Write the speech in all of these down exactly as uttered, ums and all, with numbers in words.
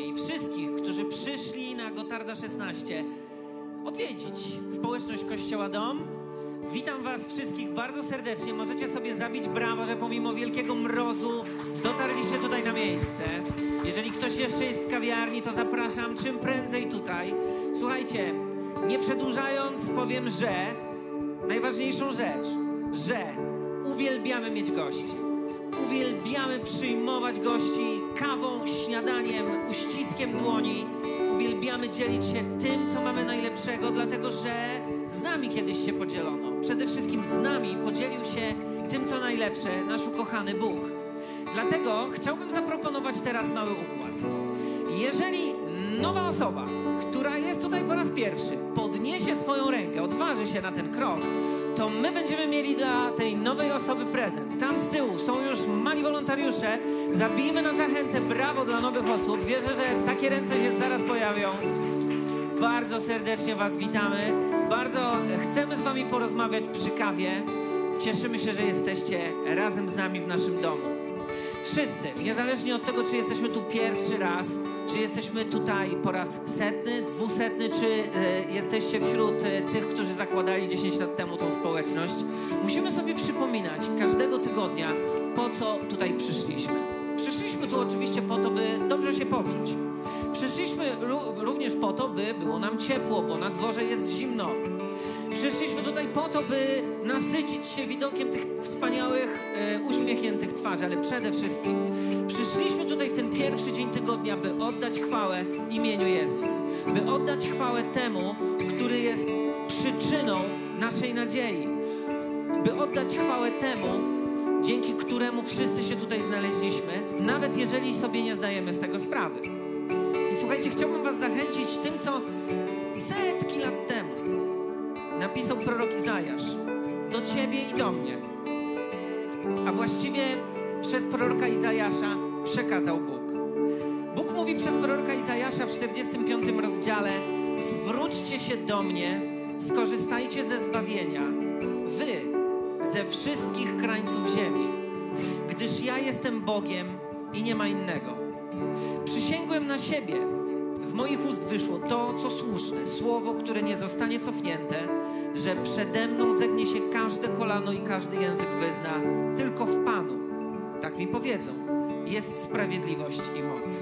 i wszystkich, którzy przyszli na Gotarda szesnaście odwiedzić społeczność Kościoła Dom. Witam was wszystkich bardzo serdecznie. Możecie sobie zabić brawo, że pomimo wielkiego mrozu dotarliście tutaj na miejsce. Jeżeli ktoś jeszcze jest w kawiarni, to zapraszam czym prędzej tutaj. Słuchajcie, nie przedłużając, powiem, że najważniejszą rzecz, że uwielbiamy mieć gości. Uwielbiamy przyjmować gości kawą, śniadaniem, uściskiem dłoni. Uwielbiamy dzielić się tym, co mamy najlepszego, dlatego że z nami kiedyś się podzielono. Przede wszystkim z nami podzielił się tym, co najlepsze, nasz ukochany Bóg. Dlatego chciałbym zaproponować teraz mały układ. Jeżeli nowa osoba, która jest tutaj po raz pierwszy, podniesie swoją rękę, odważy się na ten krok, to my będziemy mieli dla tej nowej osoby prezent. Tam z tyłu są już mali wolontariusze. Zabijmy na zachętę brawo dla nowych osób. Wierzę, że takie ręce się zaraz pojawią. Bardzo serdecznie was witamy. Bardzo chcemy z wami porozmawiać przy kawie. Cieszymy się, że jesteście razem z nami w naszym domu. Wszyscy, niezależnie od tego, czy jesteśmy tu pierwszy raz, czy jesteśmy tutaj po raz setny, dwusetny, czy y, jesteście wśród y, tych, którzy zakładali dziesięć lat temu tą społeczność, musimy sobie przypominać każdego tygodnia, po co tutaj przyszliśmy. Przyszliśmy tu oczywiście po to, by dobrze się poczuć. Przyszliśmy również po to, by było nam ciepło, bo na dworze jest zimno. Przyszliśmy tutaj po to, by nasycić się widokiem tych wspaniałych, e, uśmiechniętych twarzy, ale przede wszystkim przyszliśmy tutaj w ten pierwszy dzień tygodnia, by oddać chwałę imieniu Jezus. By oddać chwałę temu, który jest przyczyną naszej nadziei. By oddać chwałę temu, dzięki któremu wszyscy się tutaj znaleźliśmy, nawet jeżeli sobie nie zdajemy z tego sprawy. I słuchajcie, chciałbym was zachęcić tym, co setki lat temu napisał prorok Izajasz do ciebie i do mnie. A właściwie przez proroka Izajasza przekazał Bóg. Bóg mówi przez proroka Izajasza w czterdziestym piątym rozdziale: zwróćcie się do mnie, skorzystajcie ze zbawienia, wy ze wszystkich krańców ziemi, gdyż ja jestem Bogiem i nie ma innego. Przysięgłem na siebie, z moich ust wyszło to, co słuszne, słowo, które nie zostanie cofnięte, że przede mną zegnie się każde kolano i każdy język wyzna, tylko w Panu, tak mi powiedzą, jest sprawiedliwość i moc.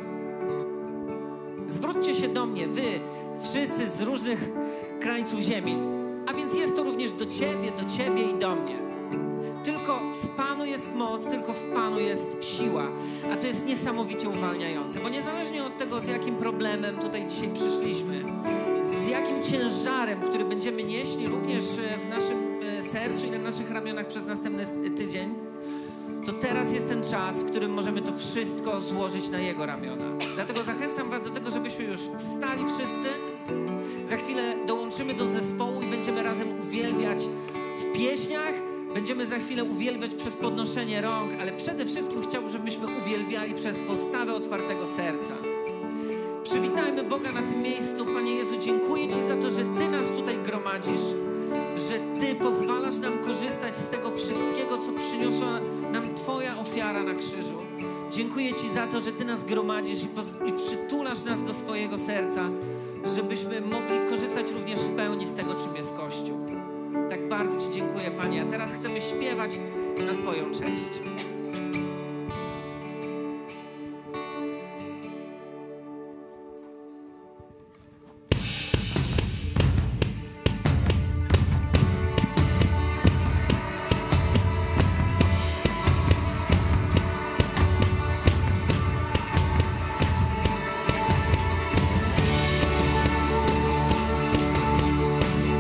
Zwróćcie się do mnie, wy, wszyscy z różnych krańców ziemi, a więc jest to również do ciebie, do ciebie i do mnie. Tylko w Panu jest moc, tylko w Panu jest siła. A to jest niesamowicie uwalniające, bo niezależnie od tego, z jakim problemem tutaj dzisiaj przyszliśmy, z jakim ciężarem, który będziemy nieśli również w naszym sercu i na naszych ramionach przez następny tydzień, to teraz jest ten czas, w którym możemy to wszystko złożyć na Jego ramiona. Dlatego zachęcam was do tego, żebyśmy już wstali wszyscy. Za chwilę dołączymy do zespołu i będziemy razem uwielbiać w pieśniach. Będziemy za chwilę uwielbiać przez podnoszenie rąk, ale przede wszystkim chciałbym, żebyśmy uwielbiali przez postawę otwartego serca. Przywitajmy Boga na tym miejscu. Panie Jezu, dziękuję Ci za to, że Ty nas tutaj gromadzisz, że Ty pozwalasz nam korzystać z tego wszystkiego, co przyniosła nam Twoja ofiara na krzyżu. Dziękuję Ci za to, że Ty nas gromadzisz i, i przytulasz nas do swojego serca, żebyśmy mogli korzystać również w pełni z tego, czym jest Kościół. Tak bardzo Ci dziękuję, Panie. A teraz chcemy śpiewać na Twoją cześć.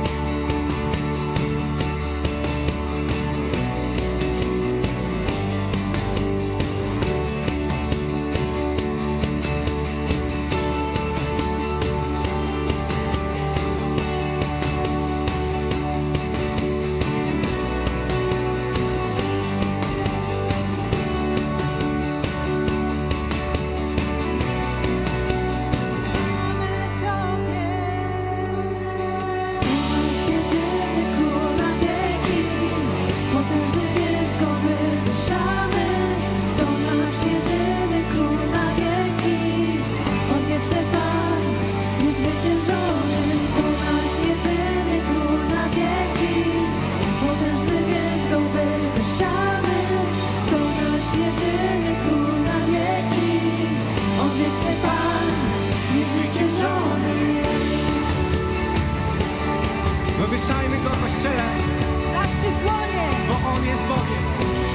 Thank Kościele, Klaszczcie w dłonie, bo On jest Bogiem.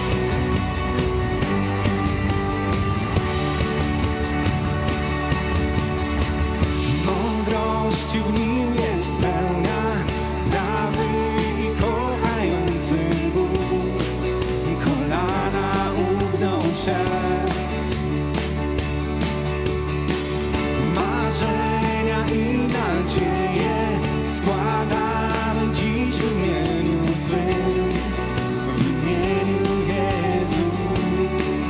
Mądrości w Nim jest pełna, prawy i kochający Bóg. Kolana ugną się, marzenia i nadzieje składamy dziś w imieniu Twym, w imieniu Jezus.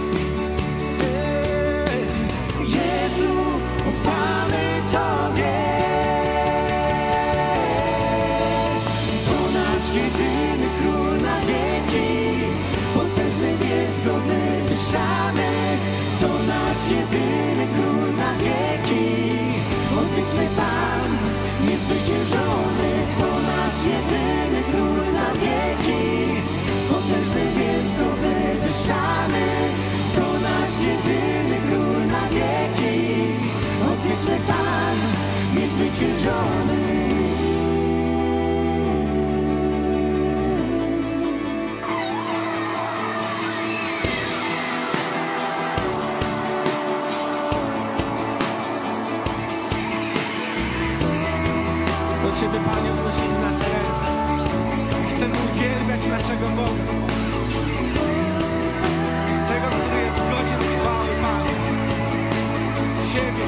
Jezu, ufamy Tobie, to nasz jedyny Król na wieki, potężny, więc Go wywyższamy. To nasz jedyny Król na wieki, odwieczny Pan, niezwyciężony. To nasz jedyny Król na wieki, potężny, więc Go wywyższamy. To nasz jedyny Król na wieki, odwieczny Pan, niezwyciężony. Do Ciebie, Panie, wznosimy nasze ręce i chcemy uwielbiać naszego Boga, tego, który jest godzien chwały, Panie. Ciebie.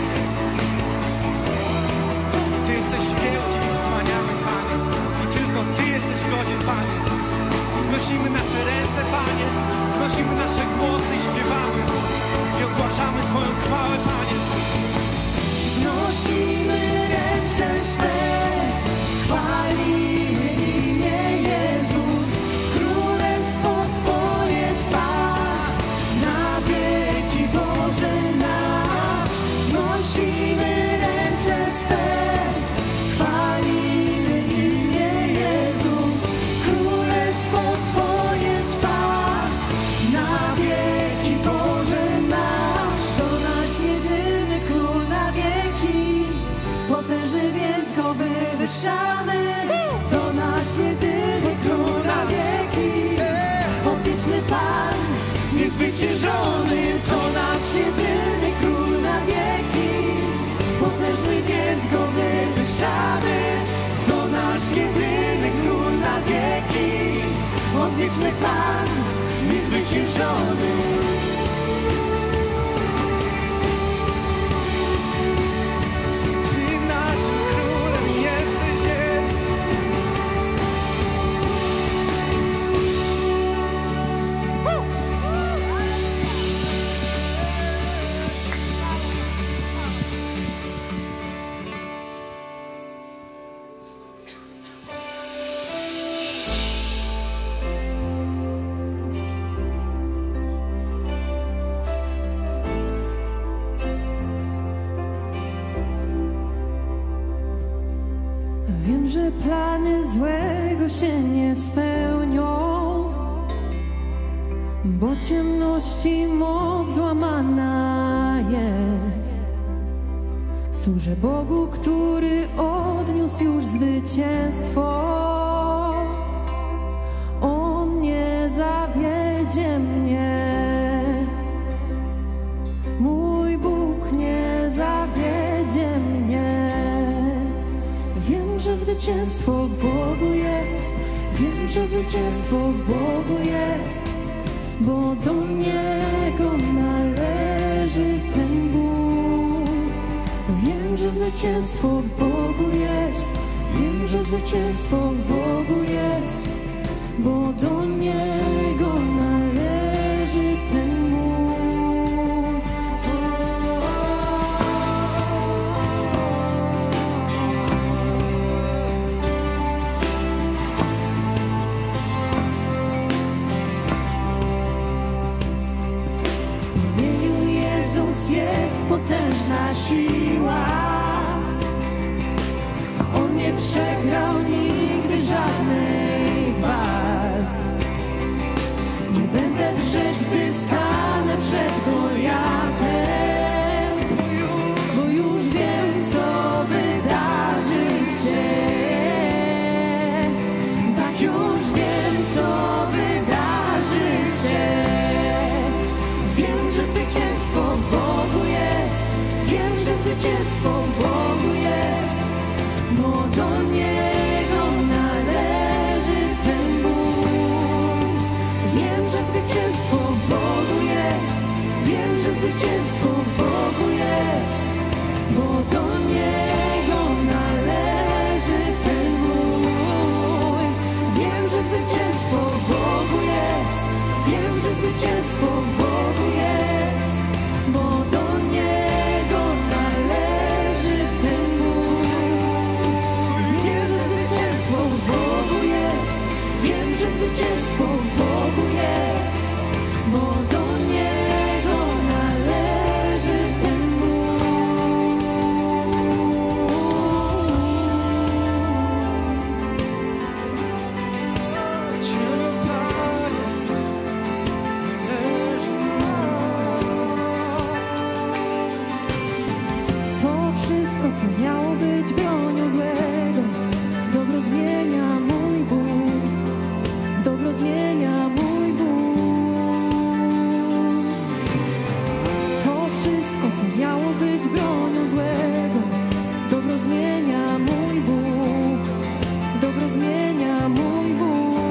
Ty jesteś wielki i wspaniały, Panie, i tylko Ty jesteś godzien, Panie. Wznosimy nasze ręce, Panie, wznosimy nasze głosy i śpiewamy i ogłaszamy Twoją chwałę, Panie. Wznosimy ręce swe, chwalimy imię Jezus, królestwo Twoje trwa, na wieki Boże nasz. Wznosimy ręce swe, chwalimy imię Jezus, królestwo Twoje trwa, na wieki Boże nasz. To nasz jedyny Król na wieki, potężny, więc Go wywyższamy. To nasz jedyny Król na wieki, odwieczny Pan, niezwyciężony. To nasz jedyny Król na wieki, potężny, więc Go wywyższamy. To nasz jedyny Król na wieki, odwieczny Pan, niezwyciężony. Ty naszym królem jesteś, jest. wiem, że plany złego się nie spełnią, bo ciemności moc złamana jest. Służę Bogu, który odniósł już zwycięstwo. On nie zawiedzie mnie. Mój Bóg nie zawiedzie mnie. Wiem, że zwycięstwo w Bogu jest. Wiem, że zwycięstwo w Bogu jest, bo do Niego należy ten Bóg. Wiem, że zwycięstwo w Bogu jest. Wiem, że zwycięstwo w Bogu jest, bo do Niego należy ten Bóg. W imieniu Jezus jest potężna siła. On nie przegrał nigdy żadnej z walk. Nie będę drżeć, gdy stanę przed Goliatem, bo już wiem, co wydarzy się. zwycięstwo w Bogu jest, bo do Niego należy ten ból. Wiem, że zwycięstwo w Bogu jest, wiem, że zwycięstwo w Bogu jest, bo do Niego należy ten ból. Wiem, że zwycięstwo w Bogu jest, wiem, że zwycięstwo w Bogu jest, bo do Niego należy ten ból. Wiem, że zwycięstwo w Bogu jest, wiem, że zwycięstwo w Bogu jest, bo do Niego należy ten ból. Ciebie, Panie, należy. To wszystko, co miało być bronią złego, w dobro zmienia mój Bóg, w dobro zmienia mój Bóg. To wszystko, co miało być bronią złego, w dobro zmienia mój Bóg, w dobro zmienia mój Bóg.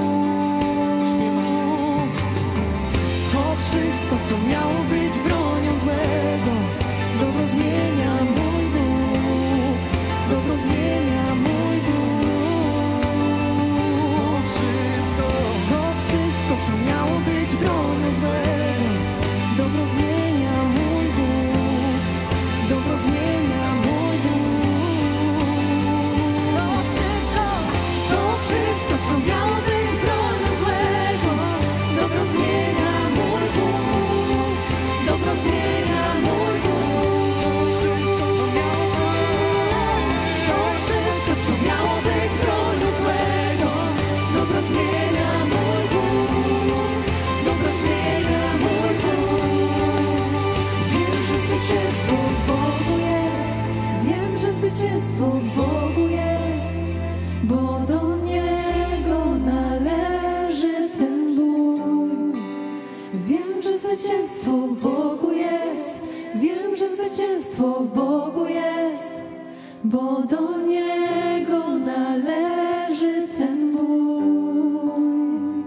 To wszystko, co miało być bronią złego, w dobro zmienia mój Bóg, w dobro zmienia mój Bóg. To wszystko, To wszystko, co miało być bronią złego, w dobro zmienia mój Bóg, w dobro zmienia mój Bóg. To wszystko, to wszystko, co miało być bronią złego, w dobro zmienia mój Bóg, w dobro zmienia mój Bóg. to wszystko, co miało To wszystko, co miało być bronią złego, w dobro zmienia mój Bóg, w dobro zmienia mój Bóg. Wiem, że zwycięstwo w Bogu jest, wiem, że zwycięstwo w Bogu jest, bo do Niego należy ten ból. Wiem, że zwycięstwo w Bogu jest, wiem, że zwycięstwo w Bogu jest, bo do Niego należy ten ból.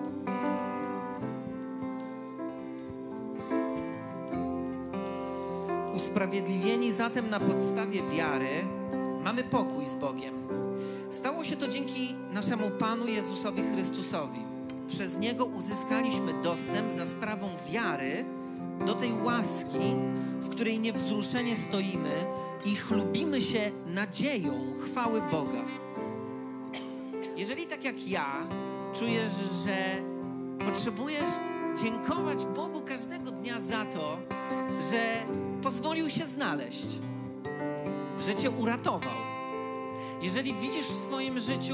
Usprawiedliwieni zatem na podstawie wiary mamy pokój z Bogiem. Stało się to dzięki naszemu Panu Jezusowi Chrystusowi. Przez Niego uzyskaliśmy dostęp za sprawą wiary do tej łaski, w której niewzruszenie stoimy i chlubimy się nadzieją chwały Boga. Jeżeli tak jak ja czujesz, że potrzebujesz dziękować Bogu każdego dnia za to, że pozwolił się znaleźć, że cię uratował. Jeżeli widzisz w swoim życiu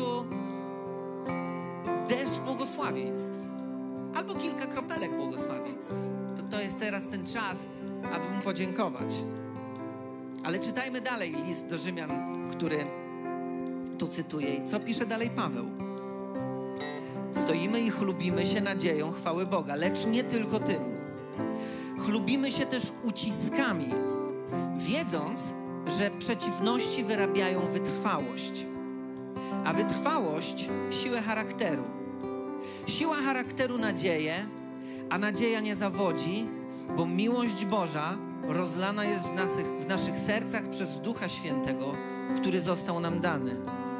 deszcz błogosławieństw albo kilka kropelek błogosławieństw, to to jest teraz ten czas, aby mu podziękować. Ale czytajmy dalej list do Rzymian, który tu cytuję. I co pisze dalej Paweł? Stoimy i chlubimy się nadzieją chwały Boga, lecz nie tylko tym. Chlubimy się też uciskami, wiedząc, że przeciwności wyrabiają wytrwałość, a wytrwałość siłę charakteru. Siła charakteru nadzieję, a nadzieja nie zawodzi, bo miłość Boża rozlana jest w naszych, w naszych sercach przez Ducha Świętego, który został nam dany.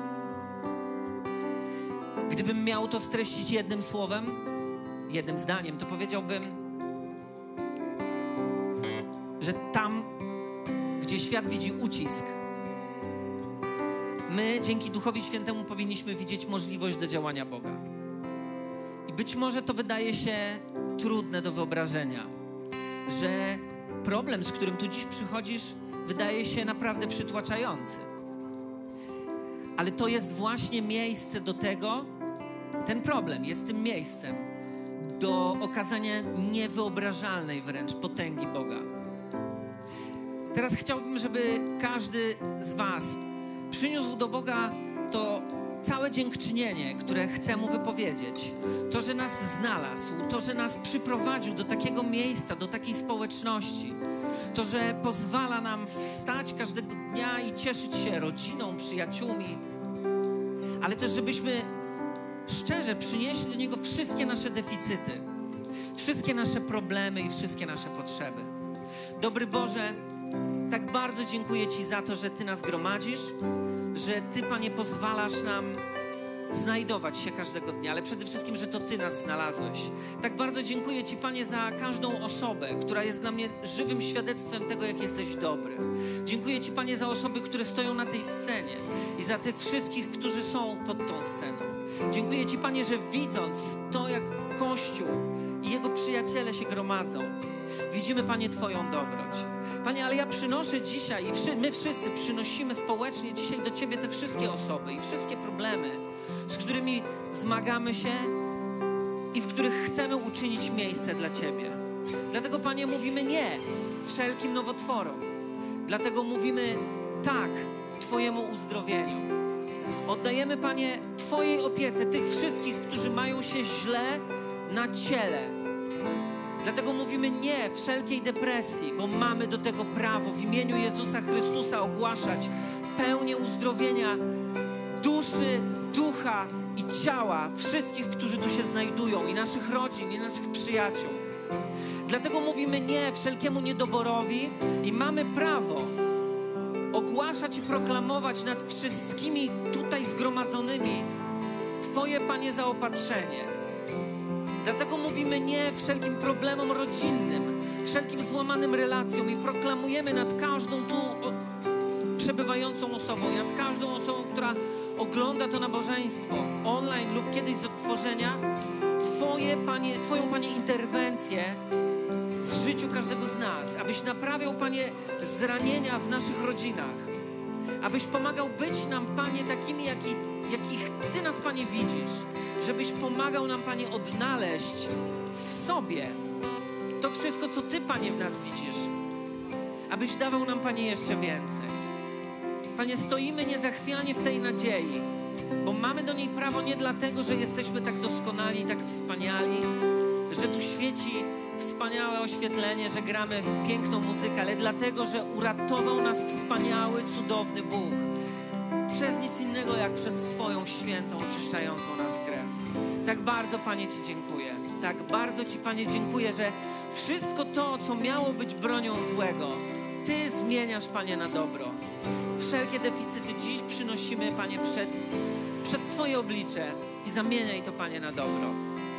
Gdybym miał to streścić jednym słowem, jednym zdaniem, to powiedziałbym, że tam, gdzie świat widzi ucisk, my dzięki Duchowi Świętemu powinniśmy widzieć możliwość do działania Boga. I być może to wydaje się trudne do wyobrażenia, że problem, z którym tu dziś przychodzisz, wydaje się naprawdę przytłaczający. Ale to jest właśnie miejsce do tego, ten problem jest tym miejscem do okazania niewyobrażalnej wręcz potęgi Boga. Teraz chciałbym, żeby każdy z was przyniósł do Boga to całe dziękczynienie, które chce Mu wypowiedzieć. To, że nas znalazł, to, że nas przyprowadził do takiego miejsca, do takiej społeczności. To, że pozwala nam wstać każdego dnia i cieszyć się rodziną, przyjaciółmi, ale też, żebyśmy szczerze przynieśli do Niego wszystkie nasze deficyty, wszystkie nasze problemy i wszystkie nasze potrzeby. Dobry Boże, tak bardzo dziękuję Ci za to, że Ty nas gromadzisz, że Ty, Panie, pozwalasz nam znajdować się każdego dnia, ale przede wszystkim, że to Ty nas znalazłeś. Tak bardzo dziękuję Ci, Panie, za każdą osobę, która jest dla mnie żywym świadectwem tego, jak jesteś dobry. Dziękuję Ci, Panie, za osoby, które stoją na tej scenie i za tych wszystkich, którzy są pod tą sceną. Dziękuję Ci, Panie, że widząc to, jak Kościół i jego przyjaciele się gromadzą, widzimy, Panie, Twoją dobroć. Panie, ale ja przynoszę dzisiaj i my wszyscy przynosimy społecznie dzisiaj do Ciebie te wszystkie osoby i wszystkie problemy, z którymi zmagamy się i w których chcemy uczynić miejsce dla Ciebie. Dlatego, Panie, mówimy nie wszelkim nowotworom. Dlatego mówimy tak Twojemu uzdrowieniu. Oddajemy, Panie, Twojej opiece tych wszystkich, którzy mają się źle na ciele. Dlatego mówimy nie wszelkiej depresji, bo mamy do tego prawo w imieniu Jezusa Chrystusa ogłaszać pełnię uzdrowienia duszy, ducha i ciała wszystkich, którzy tu się znajdują, i naszych rodzin, i naszych przyjaciół. Dlatego mówimy nie wszelkiemu niedoborowi i mamy prawo ogłaszać i proklamować nad wszystkimi tutaj zgromadzonymi Twoje, Panie, zaopatrzenie. Dlatego mówimy nie wszelkim problemom rodzinnym, wszelkim złamanym relacjom i proklamujemy nad każdą tu przebywającą osobą, nad każdą osobą, która ogląda to nabożeństwo online lub kiedyś z odtworzenia, Twoje, Panie, Twoją, Panie, interwencję w życiu każdego z nas, abyś naprawiał, Panie, zranienia w naszych rodzinach, abyś pomagał być nam, Panie, takimi, jaki, jakich Ty nas, Panie, widzisz, żebyś pomagał nam, Panie, odnaleźć w sobie to wszystko, co Ty, Panie, w nas widzisz, abyś dawał nam, Panie, jeszcze więcej. Panie, stoimy niezachwianie w tej nadziei, bo mamy do niej prawo nie dlatego, że jesteśmy tak doskonali, tak wspaniali, że tu świeci wspaniałe oświetlenie, że gramy piękną muzykę, ale dlatego, że uratował nas wspaniały, cudowny Bóg. Przez nic innego, jak przez swoją świętą, oczyszczającą nas krew. Tak bardzo, Panie, Ci dziękuję. Tak bardzo Ci, Panie, dziękuję, że wszystko to, co miało być bronią złego, Ty zmieniasz, Panie, na dobro. Wszelkie deficyty dziś przynosimy, Panie, przed, przed Twoje oblicze i zamieniaj to, Panie, na dobro.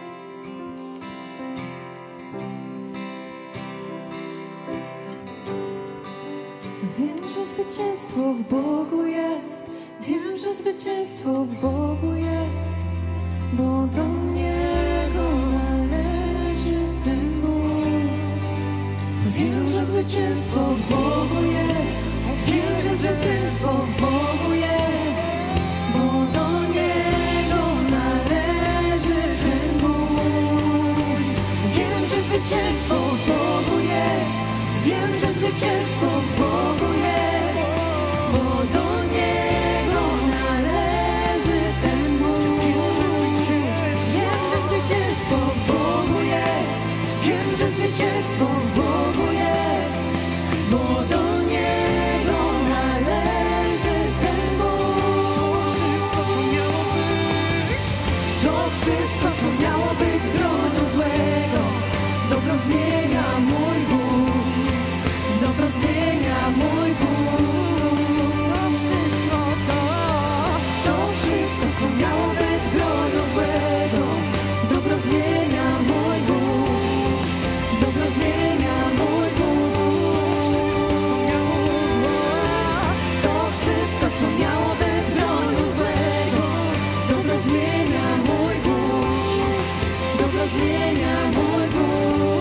Wiem, że zwycięstwo w Bogu jest. Wiem, że zwycięstwo w Bogu jest, bo do Niego należy ten Bóg. Wiem, że zwycięstwo w Bogu jest. Wiem, że zwycięstwo w Bogu jest, bo do Niego należy ten Bóg. Wiem, że zwycięstwo w Bogu jest. Wiem, że zwycięstwo w Bogu jest, bo do Niego należy ten Bóg. Wiem, że zwycięstwo w Bogu jest. Wiem, że zwycięstwo w Bogu jest, bo do Niego należy ten Bóg. To wszystko, co miało być, To wszystko, co miało być bronią złego, dobro zmienia mój Bóg. Dobro zmienia mój Bóg. To wszystko to, to wszystko, co miało być bronią złego, dobro zmienia mój Bóg. Dobro zmienia mój Bóg. To wszystko, co miało być bronią złego, dobro zmienia mój Bóg. Dobro zmienia mój Bóg.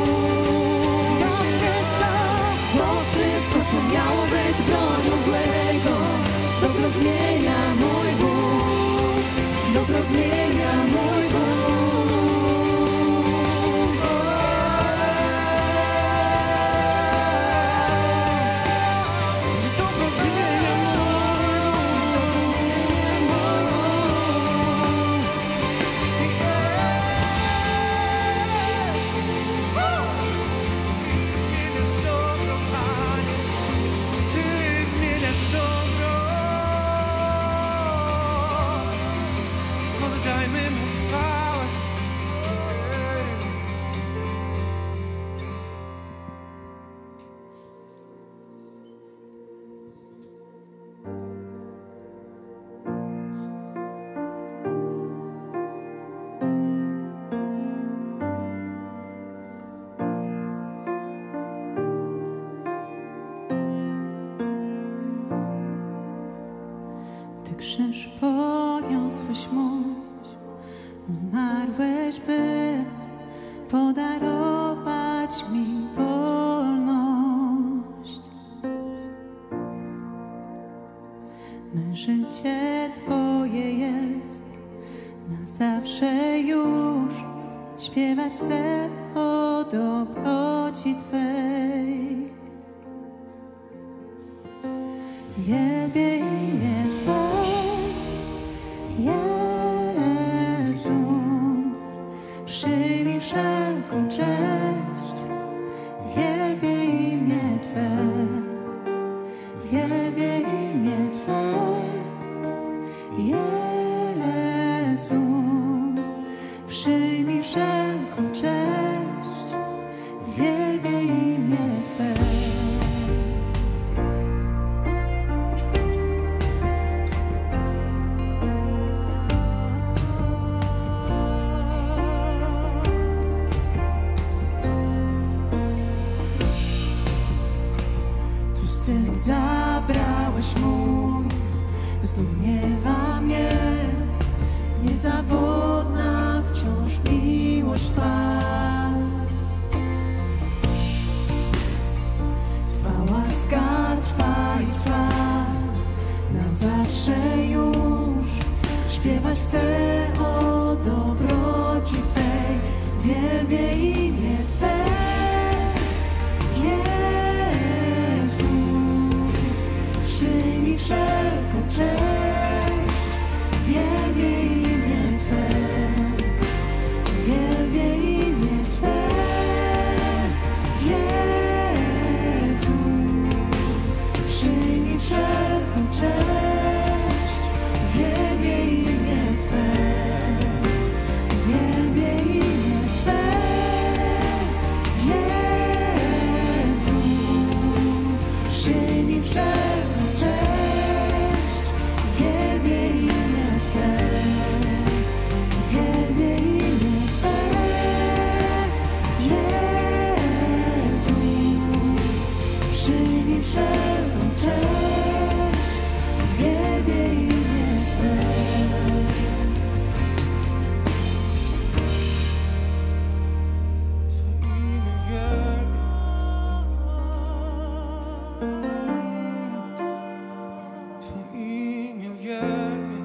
To wszystko, co miało być bronią złego, dobro zmienia mój Bóg. Dobro zmienia mój Bóg. w dobro zmienia mój. Ty krzyż poniosłeś mój, umarłeś, by podarować mi wolność. Me życie Twoje jest na zawsze już. Śpiewać chcę o dobroci Twej. Wielbię imię Twe, Jezu. Przyjmij wszelką cześć. Wielbię imię Twe, wielbię imię Twe, Jezu. Przyjmij wszelką cześć. Wielbię imię Twe. Wstyd zabrałeś mój, zdumiewa mnie niezawodna wciąż miłość Twa. Twa łaska trwa i trwa na zawsze już. Śpiewać chcę o dobroci Twej. Wielbię imię Twe, przyjmij wszelką cześć. Wielbię imię Twe, wielbię imię Twe, Jezu. Przyjmij wszelką cześć. Wielbię imię Twe, wielbię imię Twe, Jezu. Przyjmij wszelką cześć. Wielbię imię Twe, wielbię imię Twe, Jezu. Przyjmij wszelką cześć. Wielbię imię Twe. Twe imię wielbię. Twe imię wielbię.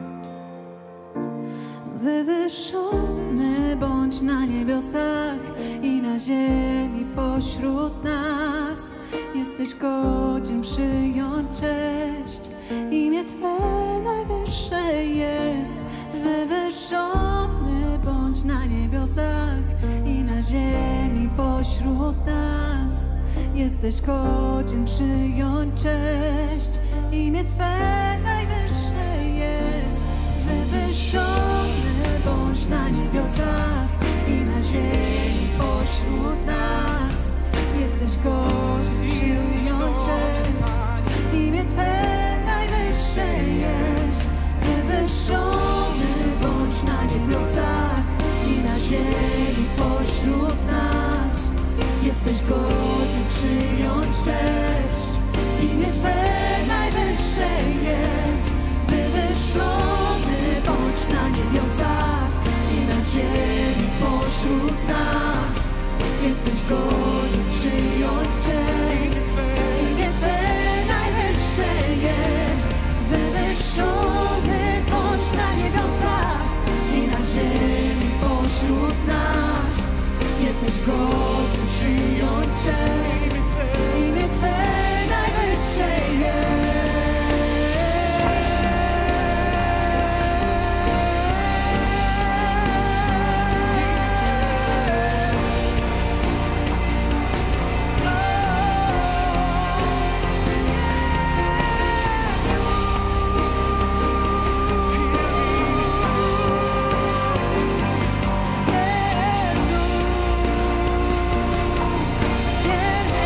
Wywyższony bądź na niebiosach i na ziemi pośród nas. Jesteś godzien przyjąć cześć. Imię Twe najwyższe jest. Wywyższony bądź na niebiosach i na ziemi pośród nas. Jesteś godzien przyjąć cześć. Imię Twe najwyższe jest. Wywyższony bądź na niebiosach i na ziemi pośród nas. Jesteś godzien przyjąć cześć. Imię Twe najwyższe jest. Wywyższony bądź na niebiosach i na ziemi pośród nas. Jesteś godzien przyjąć cześć. Imię Twe najwyższe jest. Wywyższony bądź na niebiosach i na ziemi pośród nas. Jesteś godzien przyjąć cześć. Imię Twe najwyższe jest. Wywyższony bądź na niebiosach i na ziemi pośród nas. Jesteś godzien przyjąć cześć. Imię Twe najwyższe jest. Wielbię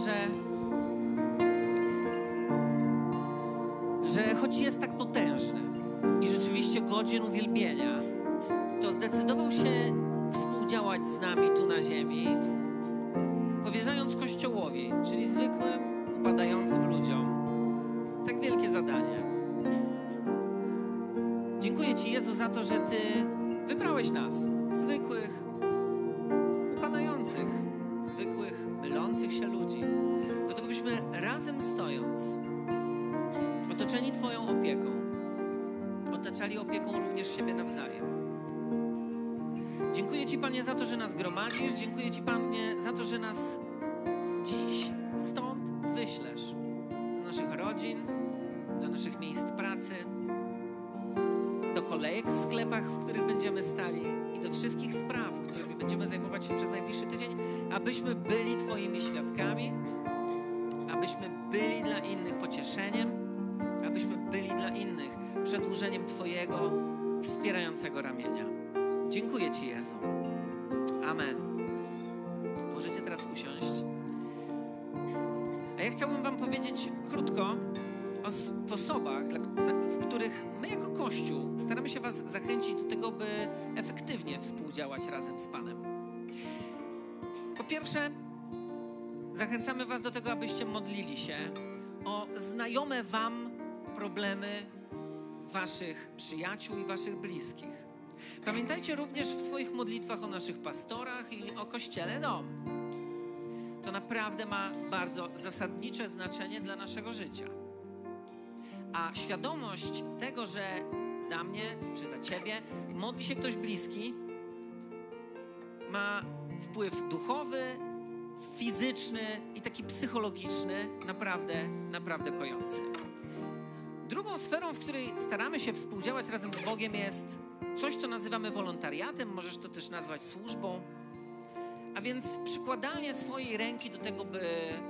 że, że choć jest tak potężny i rzeczywiście godzien uwielbienia, to zdecydował się współdziałać z nami tu na ziemi, powierzając Kościołowi, czyli zwykłym, upadającym ludziom, tak wielkie zadanie. Dziękuję Ci, Jezu, za to, że Ty wybrałeś nas, zwykłych, upadających, zwykłych, mylących się ludzi, do tego byśmy razem stojąc, otoczeni Twoją opieką, otaczali opieką również siebie nawzajem. Dziękuję Ci, Panie, za to, że nas gromadzisz. Dziękuję Ci, Panie, za to, że nas dziś stąd wyślesz do naszych rodzin, do naszych miejsc pracy, do kolejek w sklepach, w których będziemy stali i do wszystkich spraw, którymi będziemy zajmować się przez najbliższy tydzień, abyśmy byli Twoimi świadkami, abyśmy byli dla innych pocieszeniem, abyśmy byli dla innych przedłużeniem Twojego wspierającego ramienia. Dziękuję Ci, Jezu. Amen. Możecie teraz usiąść. A ja chciałbym Wam powiedzieć krótko o sposobach, w których my jako Kościół staramy się Was zachęcić do tego, by efektywnie współdziałać razem z Panem. Po pierwsze, zachęcamy Was do tego, abyście modlili się o znajome Wam problemy Waszych przyjaciół i Waszych bliskich. Pamiętajcie również w swoich modlitwach o naszych pastorach i o Kościele Dom. To naprawdę ma bardzo zasadnicze znaczenie dla naszego życia. A świadomość tego, że za mnie czy za Ciebie modli się ktoś bliski, ma wpływ duchowy, fizyczny i taki psychologiczny, naprawdę, naprawdę kojący. Drugą sferą, w której staramy się współdziałać razem z Bogiem, jest coś, co nazywamy wolontariatem, możesz to też nazwać służbą, a więc przykładanie swojej ręki do tego, by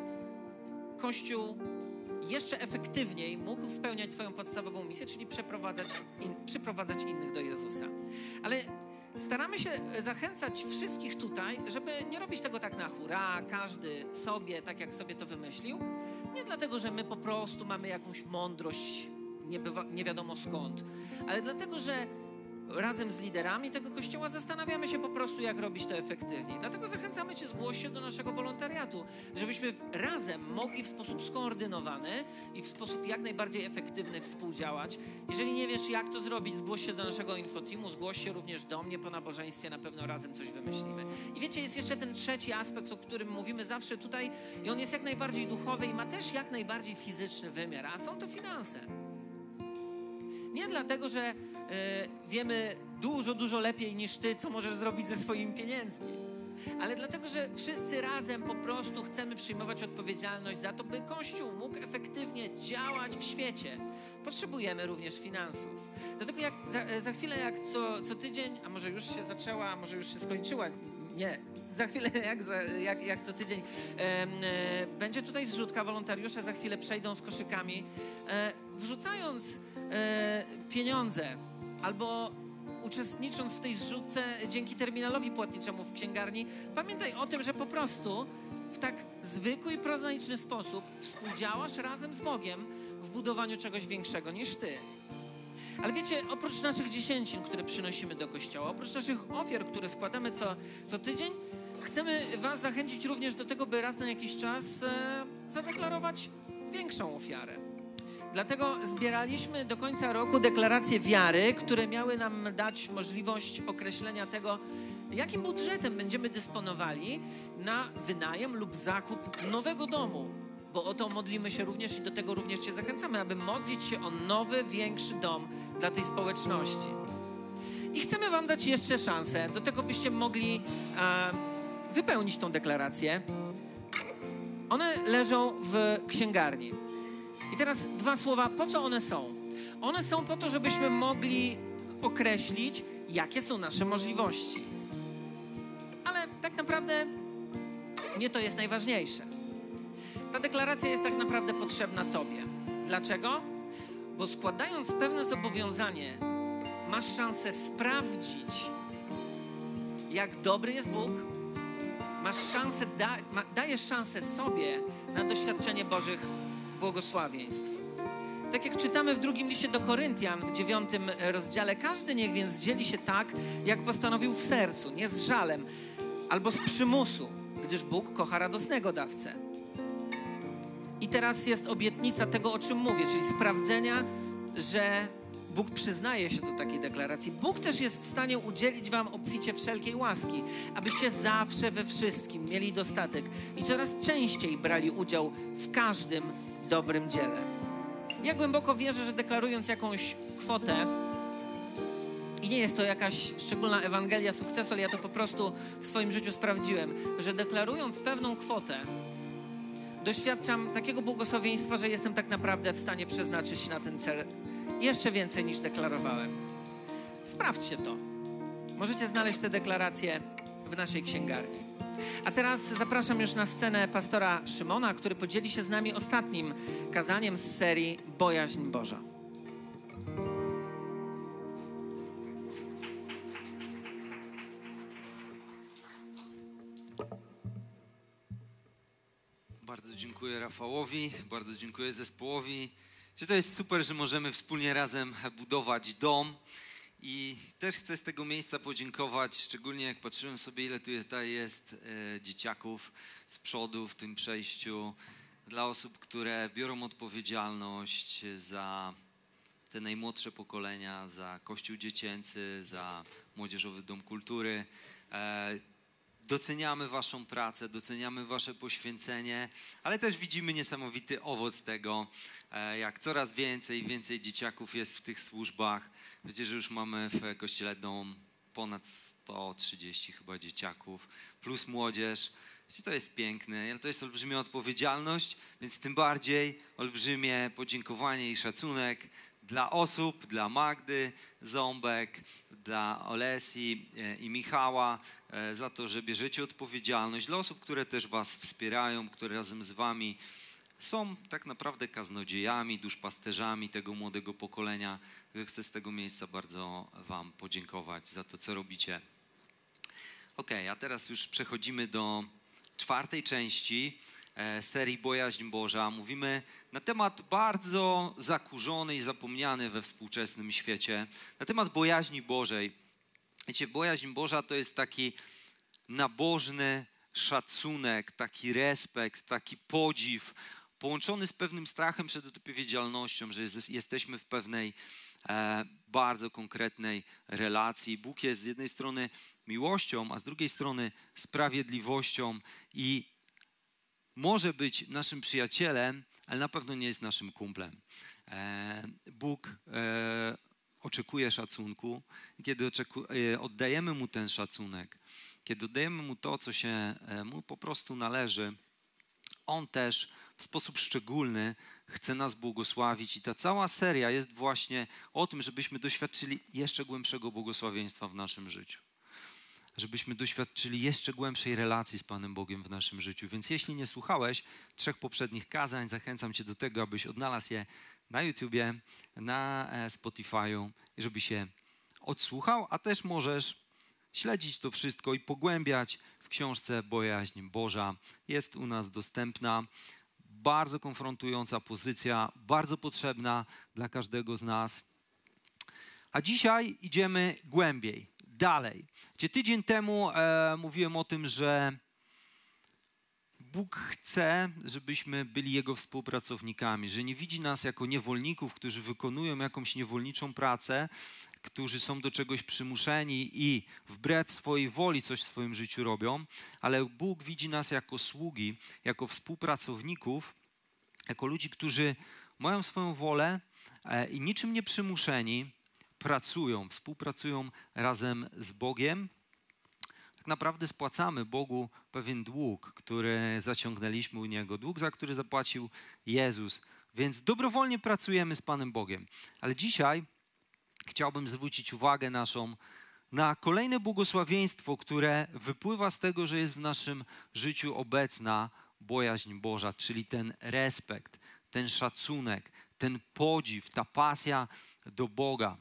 Kościół jeszcze efektywniej mógł spełniać swoją podstawową misję, czyli przeprowadzać, in, przyprowadzać innych do Jezusa. Ale staramy się zachęcać wszystkich tutaj, żeby nie robić tego tak na hura, każdy sobie, tak jak sobie to wymyślił. Nie dlatego, że my po prostu mamy jakąś mądrość, nie, bywa, nie wiadomo skąd, ale dlatego, że razem z liderami tego Kościoła zastanawiamy się po prostu, jak robić to efektywniej. Dlatego zachęcamy Cię, zgłoś się do naszego wolontariatu, żebyśmy razem mogli w sposób skoordynowany i w sposób jak najbardziej efektywny współdziałać. Jeżeli nie wiesz, jak to zrobić, zgłoś się do naszego infoteamu, zgłoś się również do mnie po nabożeństwie, na pewno razem coś wymyślimy. I wiecie, jest jeszcze ten trzeci aspekt, o którym mówimy zawsze tutaj i on jest jak najbardziej duchowy i ma też jak najbardziej fizyczny wymiar, a są to finanse. Nie dlatego, że y, wiemy dużo, dużo lepiej niż Ty, co możesz zrobić ze swoimi pieniędzmi. Ale dlatego, że wszyscy razem po prostu chcemy przyjmować odpowiedzialność za to, by Kościół mógł efektywnie działać w świecie. Potrzebujemy również finansów. Dlatego jak za, za chwilę, jak co, co tydzień, a może już się zaczęła, a może już się skończyła, nie, za chwilę jak, za, jak, jak co tydzień e, e, będzie tutaj zrzutka, wolontariusze za chwilę przejdą z koszykami, e, wrzucając e, pieniądze albo uczestnicząc w tej zrzutce dzięki terminalowi płatniczemu w księgarni, pamiętaj o tym, że po prostu w tak zwykły i prozaiczny sposób współdziałasz razem z Bogiem w budowaniu czegoś większego niż Ty. Ale wiecie, oprócz naszych dziesięcin, które przynosimy do Kościoła, oprócz naszych ofiar, które składamy co, co tydzień, chcemy Was zachęcić również do tego, by raz na jakiś czas e, zadeklarować większą ofiarę. Dlatego zbieraliśmy do końca roku deklaracje wiary, które miały nam dać możliwość określenia tego, jakim budżetem będziemy dysponowali na wynajem lub zakup nowego domu. Bo o to modlimy się również i do tego również Cię zachęcamy, aby modlić się o nowy, większy dom dla tej społeczności. I chcemy Wam dać jeszcze szansę do tego, byście mogli e, wypełnić tą deklarację. One leżą w księgarni. I teraz dwa słowa, po co one są? One są po to, żebyśmy mogli określić, jakie są nasze możliwości. Ale tak naprawdę nie to jest najważniejsze. Ta deklaracja jest tak naprawdę potrzebna Tobie. Dlaczego? Bo składając pewne zobowiązanie, masz szansę sprawdzić, jak dobry jest Bóg masz szansę, da, ma, dajesz szansę sobie na doświadczenie Bożych błogosławieństw. Tak jak czytamy w drugim liście do Koryntian, w dziewiątym rozdziale, każdy niech więc dzieli się tak, jak postanowił w sercu, nie z żalem, albo z przymusu, gdyż Bóg kocha radosnego dawcę. I teraz jest obietnica tego, o czym mówię, czyli sprawdzenia, że Bóg przyznaje się do takiej deklaracji. Bóg też jest w stanie udzielić wam obficie wszelkiej łaski, abyście zawsze we wszystkim mieli dostatek i coraz częściej brali udział w każdym dobrym dziele. Ja głęboko wierzę, że deklarując jakąś kwotę, i nie jest to jakaś szczególna Ewangelia sukcesu, ale ja to po prostu w swoim życiu sprawdziłem, że deklarując pewną kwotę, doświadczam takiego błogosławieństwa, że jestem tak naprawdę w stanie przeznaczyć na ten cel jeszcze więcej niż deklarowałem. Sprawdźcie to. Możecie znaleźć te deklaracje w naszej księgarni. A teraz zapraszam już na scenę pastora Szymona, który podzieli się z nami ostatnim kazaniem z serii Bojaźń Boża. Bardzo dziękuję Rafałowi, bardzo dziękuję zespołowi. To jest super, że możemy wspólnie razem budować dom. I też chcę z tego miejsca podziękować, szczególnie jak patrzyłem sobie, ile tu jest, jest e, dzieciaków z przodu w tym przejściu, dla osób, które biorą odpowiedzialność za te najmłodsze pokolenia, za Kościół Dziecięcy, za Młodzieżowy Dom Kultury. E, Doceniamy waszą pracę, doceniamy wasze poświęcenie, ale też widzimy niesamowity owoc tego, jak coraz więcej i więcej dzieciaków jest w tych służbach. Wiecie, że już mamy w Kościele Dom ponad sto trzydzieści chyba dzieciaków, plus młodzież. Wiecie, to jest piękne, ale to jest olbrzymia odpowiedzialność, więc tym bardziej olbrzymie podziękowanie i szacunek dla osób, dla Magdy Ząbek, dla Olesi i Michała za to, że bierzecie odpowiedzialność, dla osób, które też was wspierają, które razem z wami są tak naprawdę kaznodziejami, duszpasterzami tego młodego pokolenia. Chcę z tego miejsca bardzo wam podziękować za to, co robicie. Ok, a teraz już przechodzimy do czwartej części serii Bojaźń Boża. Mówimy na temat bardzo zakurzony i zapomniany we współczesnym świecie, na temat bojaźni Bożej. Wiecie, bojaźń Boża to jest taki nabożny szacunek, taki respekt, taki podziw, połączony z pewnym strachem przed odpowiedzialnością, że jest, jesteśmy w pewnej e, bardzo konkretnej relacji. Bóg jest z jednej strony miłością, a z drugiej strony sprawiedliwością i może być naszym przyjacielem, ale na pewno nie jest naszym kumplem. E, Bóg e, oczekuje szacunku i kiedy oczeku, e, oddajemy Mu ten szacunek, kiedy oddajemy Mu to, co się e, Mu po prostu należy, On też w sposób szczególny chce nas błogosławić i ta cała seria jest właśnie o tym, żebyśmy doświadczyli jeszcze głębszego błogosławieństwa w naszym życiu. Żebyśmy doświadczyli jeszcze głębszej relacji z Panem Bogiem w naszym życiu. Więc jeśli nie słuchałeś trzech poprzednich kazań, zachęcam cię do tego, abyś odnalazł je na YouTubie, na Spotify'u, żeby się odsłuchał, a też możesz śledzić to wszystko i pogłębiać w książce Bojaźń Boża. Jest u nas dostępna. Bardzo konfrontująca pozycja, bardzo potrzebna dla każdego z nas. A dzisiaj idziemy głębiej, dalej. Gdzie tydzień temu e, mówiłem o tym, że Bóg chce, żebyśmy byli Jego współpracownikami, że nie widzi nas jako niewolników, którzy wykonują jakąś niewolniczą pracę, którzy są do czegoś przymuszeni i wbrew swojej woli coś w swoim życiu robią, ale Bóg widzi nas jako sługi, jako współpracowników, jako ludzi, którzy mają swoją wolę i niczym nie przymuszeni pracują, współpracują razem z Bogiem. Tak naprawdę spłacamy Bogu pewien dług, który zaciągnęliśmy u Niego, dług, za który zapłacił Jezus, więc dobrowolnie pracujemy z Panem Bogiem. Ale dzisiaj chciałbym zwrócić uwagę naszą na kolejne błogosławieństwo, które wypływa z tego, że jest w naszym życiu obecna bojaźń Boża, czyli ten respekt, ten szacunek, ten podziw, ta pasja do Boga.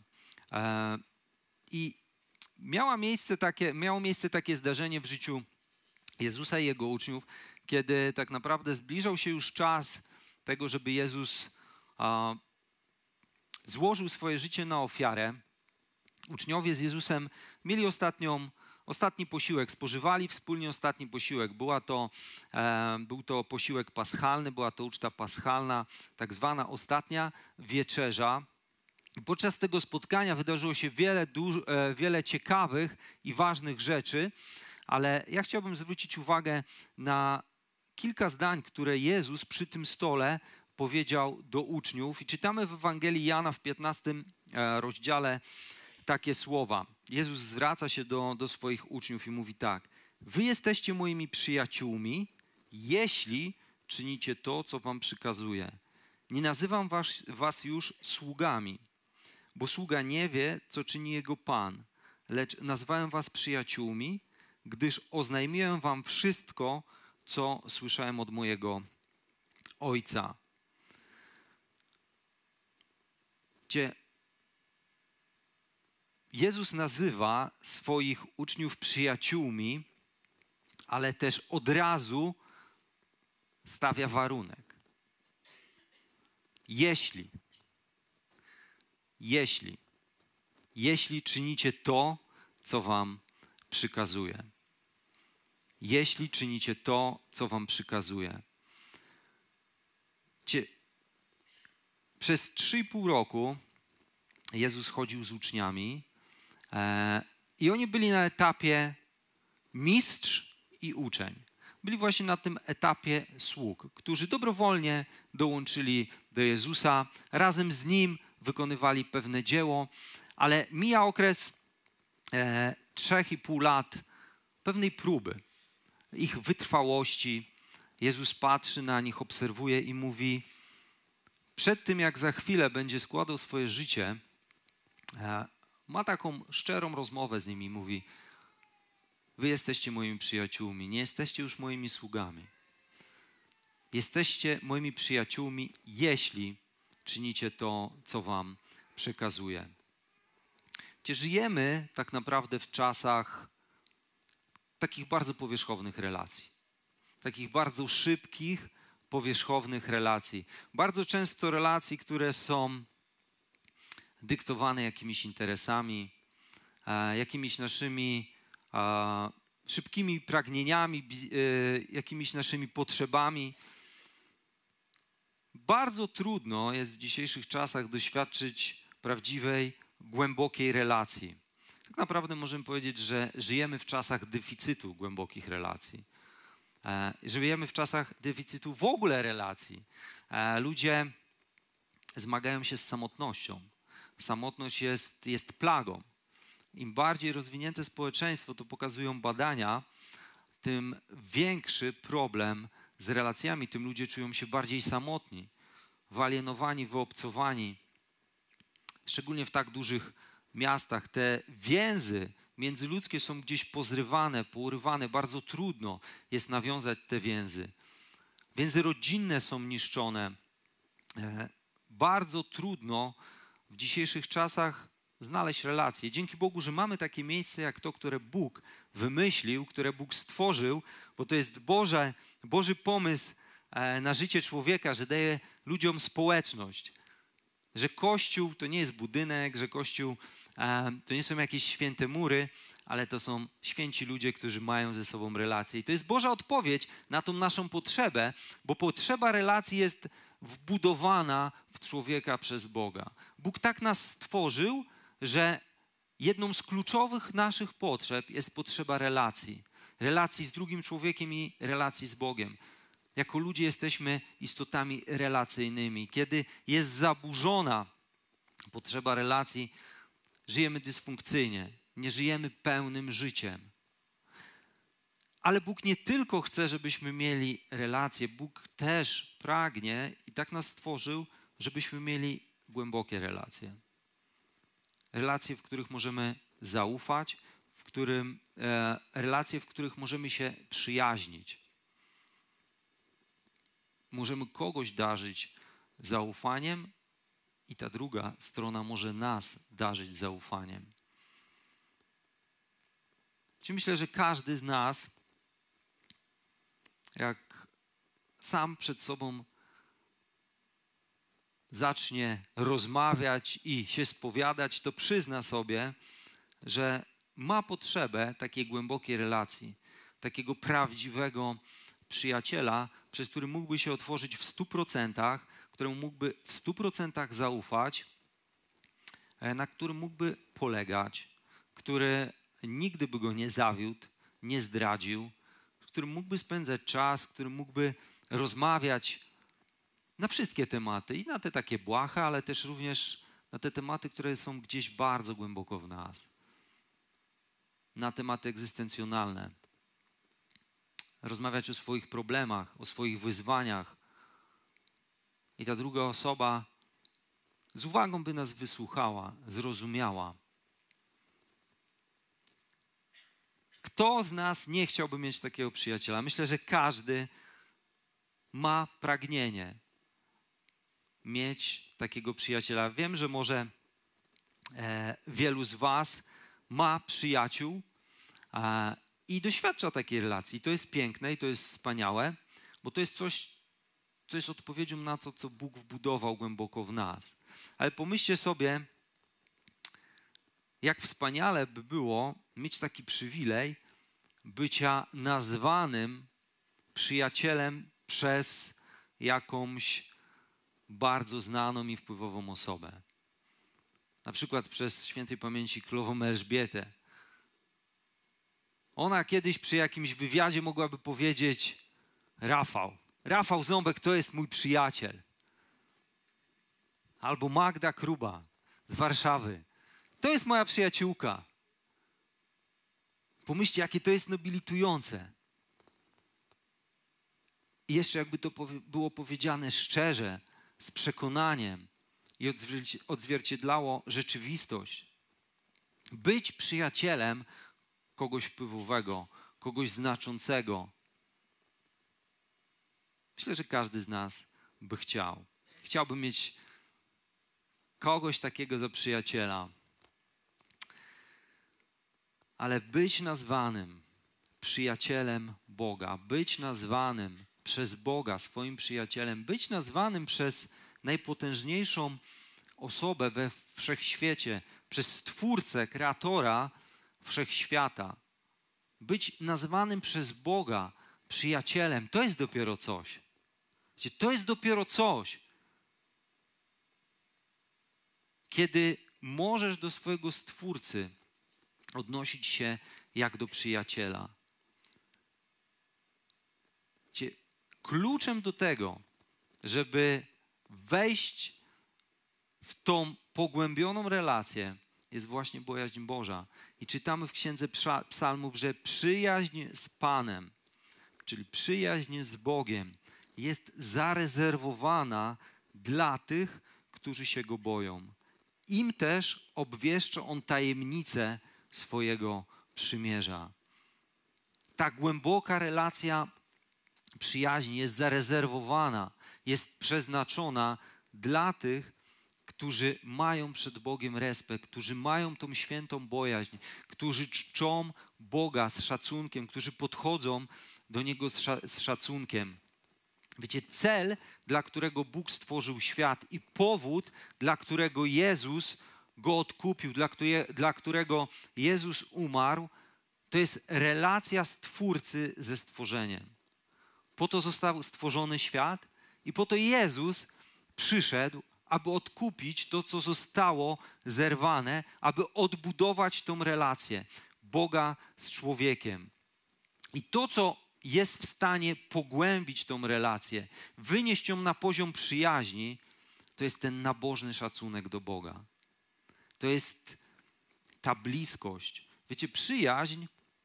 I miała miejsce takie, miało miejsce takie zdarzenie w życiu Jezusa i Jego uczniów, kiedy tak naprawdę zbliżał się już czas tego, żeby Jezus a, złożył swoje życie na ofiarę. Uczniowie z Jezusem mieli ostatnią, ostatni posiłek, spożywali wspólnie ostatni posiłek. Była to, e, był to posiłek paschalny, była to uczta paschalna, tak zwana ostatnia wieczerza. I podczas tego spotkania wydarzyło się wiele, duż, e, wiele ciekawych i ważnych rzeczy, ale ja chciałbym zwrócić uwagę na kilka zdań, które Jezus przy tym stole powiedział do uczniów. I czytamy w Ewangelii Jana w piętnastym rozdziale takie słowa. Jezus zwraca się do, do swoich uczniów i mówi tak. Wy jesteście moimi przyjaciółmi, jeśli czynicie to, co wam przykazuję. Nie nazywam was, was już sługami, bo sługa nie wie, co czyni jego Pan. Lecz nazwałem was przyjaciółmi, gdyż oznajmiłem wam wszystko, co słyszałem od mojego Ojca. Gdzie Jezus nazywa swoich uczniów przyjaciółmi, ale też od razu stawia warunek. Jeśli, jeśli, jeśli czynicie to, co wam przykazuje. Jeśli czynicie to, co wam przykazuje. Cie, przez trzy i pół roku Jezus chodził z uczniami e, i oni byli na etapie mistrz i uczeń. Byli właśnie na tym etapie sług, którzy dobrowolnie dołączyli do Jezusa, razem z Nim wykonywali pewne dzieło, ale mija okres e, trzech i pół lat pewnej próby, ich wytrwałości. Jezus patrzy na nich, obserwuje i mówi, przed tym jak za chwilę będzie składał swoje życie, e, ma taką szczerą rozmowę z nimi i mówi, wy jesteście moimi przyjaciółmi, nie jesteście już moimi sługami. Jesteście moimi przyjaciółmi, jeśli czynicie to, co wam przekazuję. Gdzie żyjemy tak naprawdę w czasach takich bardzo powierzchownych relacji. Takich bardzo szybkich, powierzchownych relacji. Bardzo często relacji, które są dyktowane jakimiś interesami, e, jakimiś naszymi e, szybkimi pragnieniami, e, jakimiś naszymi potrzebami. Bardzo trudno jest w dzisiejszych czasach doświadczyć prawdziwej, głębokiej relacji. Tak naprawdę możemy powiedzieć, że żyjemy w czasach deficytu głębokich relacji. E, żyjemy w czasach deficytu w ogóle relacji. E, ludzie zmagają się z samotnością. Samotność jest, jest plagą. Im bardziej rozwinięte społeczeństwo, to pokazują badania, tym większy problem z relacjami. Tym ludzie czują się bardziej samotni, wyalienowani, wyobcowani. Szczególnie w tak dużych miastach te więzy międzyludzkie są gdzieś pozrywane, pourywane. Bardzo trudno jest nawiązać te więzy. Więzy rodzinne są niszczone. Bardzo trudno w dzisiejszych czasach znaleźć relacje. Dzięki Bogu, że mamy takie miejsce jak to, które Bóg wymyślił, które Bóg stworzył, bo to jest Boże, Boży pomysł na życie człowieka, że daje ludziom społeczność. Że Kościół to nie jest budynek, że Kościół to nie są jakieś święte mury, ale to są święci ludzie, którzy mają ze sobą relacje. I to jest Boża odpowiedź na tą naszą potrzebę, bo potrzeba relacji jest wbudowana w człowieka przez Boga. Bóg tak nas stworzył, że jedną z kluczowych naszych potrzeb jest potrzeba relacji. Relacji z drugim człowiekiem i relacji z Bogiem. Jako ludzie jesteśmy istotami relacyjnymi. Kiedy jest zaburzona potrzeba relacji, żyjemy dysfunkcyjnie, nie żyjemy pełnym życiem. Ale Bóg nie tylko chce, żebyśmy mieli relacje, Bóg też pragnie i tak nas stworzył, żebyśmy mieli głębokie relacje. Relacje, w których możemy zaufać, w którym, e, relacje, w których możemy się przyjaźnić. Możemy kogoś darzyć zaufaniem i ta druga strona może nas darzyć zaufaniem. Czyli myślę, że każdy z nas jak sam przed sobą zacznie rozmawiać i się spowiadać, to przyzna sobie, że ma potrzebę takiej głębokiej relacji, takiego prawdziwego przyjaciela, przez który mógłby się otworzyć w stu procentach, któremu mógłby w stu procentach zaufać, na którym mógłby polegać, który nigdy by go nie zawiódł, nie zdradził, z którym mógłby spędzać czas, z którym mógłby rozmawiać na wszystkie tematy i na te takie błahe, ale też również na te tematy, które są gdzieś bardzo głęboko w nas. Na tematy egzystencjonalne. Rozmawiać o swoich problemach, o swoich wyzwaniach. I ta druga osoba z uwagą by nas wysłuchała, zrozumiała. Kto z nas nie chciałby mieć takiego przyjaciela? Myślę, że każdy ma pragnienie mieć takiego przyjaciela. Wiem, że może e, wielu z was ma przyjaciół e, i doświadcza takiej relacji. To jest piękne i to jest wspaniałe, bo to jest coś, co jest odpowiedzią na to, co Bóg wbudował głęboko w nas. Ale pomyślcie sobie, jak wspaniale by było mieć taki przywilej bycia nazwanym przyjacielem przez jakąś bardzo znaną i wpływową osobę. Na przykład przez świętej pamięci królową Elżbietę. Ona kiedyś przy jakimś wywiadzie mogłaby powiedzieć: Rafał, Rafał Ząbek to jest mój przyjaciel. Albo Magda Kruba z Warszawy. To jest moja przyjaciółka. Pomyślcie, jakie to jest nobilitujące. I jeszcze jakby to było powiedziane szczerze, z przekonaniem i odzwierciedlało rzeczywistość. Być przyjacielem kogoś wpływowego, kogoś znaczącego. Myślę, że każdy z nas by chciał. Chciałby mieć kogoś takiego za przyjaciela. Ale być nazwanym przyjacielem Boga, być nazwanym przez Boga swoim przyjacielem, być nazwanym przez najpotężniejszą osobę we wszechświecie, przez Stwórcę, Kreatora wszechświata, być nazwanym przez Boga przyjacielem, to jest dopiero coś. To jest dopiero coś. Kiedy możesz do swojego Stwórcy odnosić się jak do przyjaciela. Kluczem do tego, żeby wejść w tą pogłębioną relację, jest właśnie bojaźń Boża. I czytamy w Księdze Psalmów, że przyjaźń z Panem, czyli przyjaźń z Bogiem, jest zarezerwowana dla tych, którzy się Go boją. Im też obwieszcza On tajemnicę swojego przymierza. Ta głęboka relacja przyjaźni jest zarezerwowana, jest przeznaczona dla tych, którzy mają przed Bogiem respekt, którzy mają tą świętą bojaźń, którzy czczą Boga z szacunkiem, którzy podchodzą do Niego z, sza- z szacunkiem. Wiecie, cel, dla którego Bóg stworzył świat i powód, dla którego Jezus Go odkupił, dla, które, dla którego Jezus umarł, to jest relacja Stwórcy ze stworzeniem. Po to został stworzony świat i po to Jezus przyszedł, aby odkupić to, co zostało zerwane, aby odbudować tą relację Boga z człowiekiem. I to, co jest w stanie pogłębić tą relację, wynieść ją na poziom przyjaźni, to jest ten nabożny szacunek do Boga. To jest ta bliskość. Wiecie, przyjaźń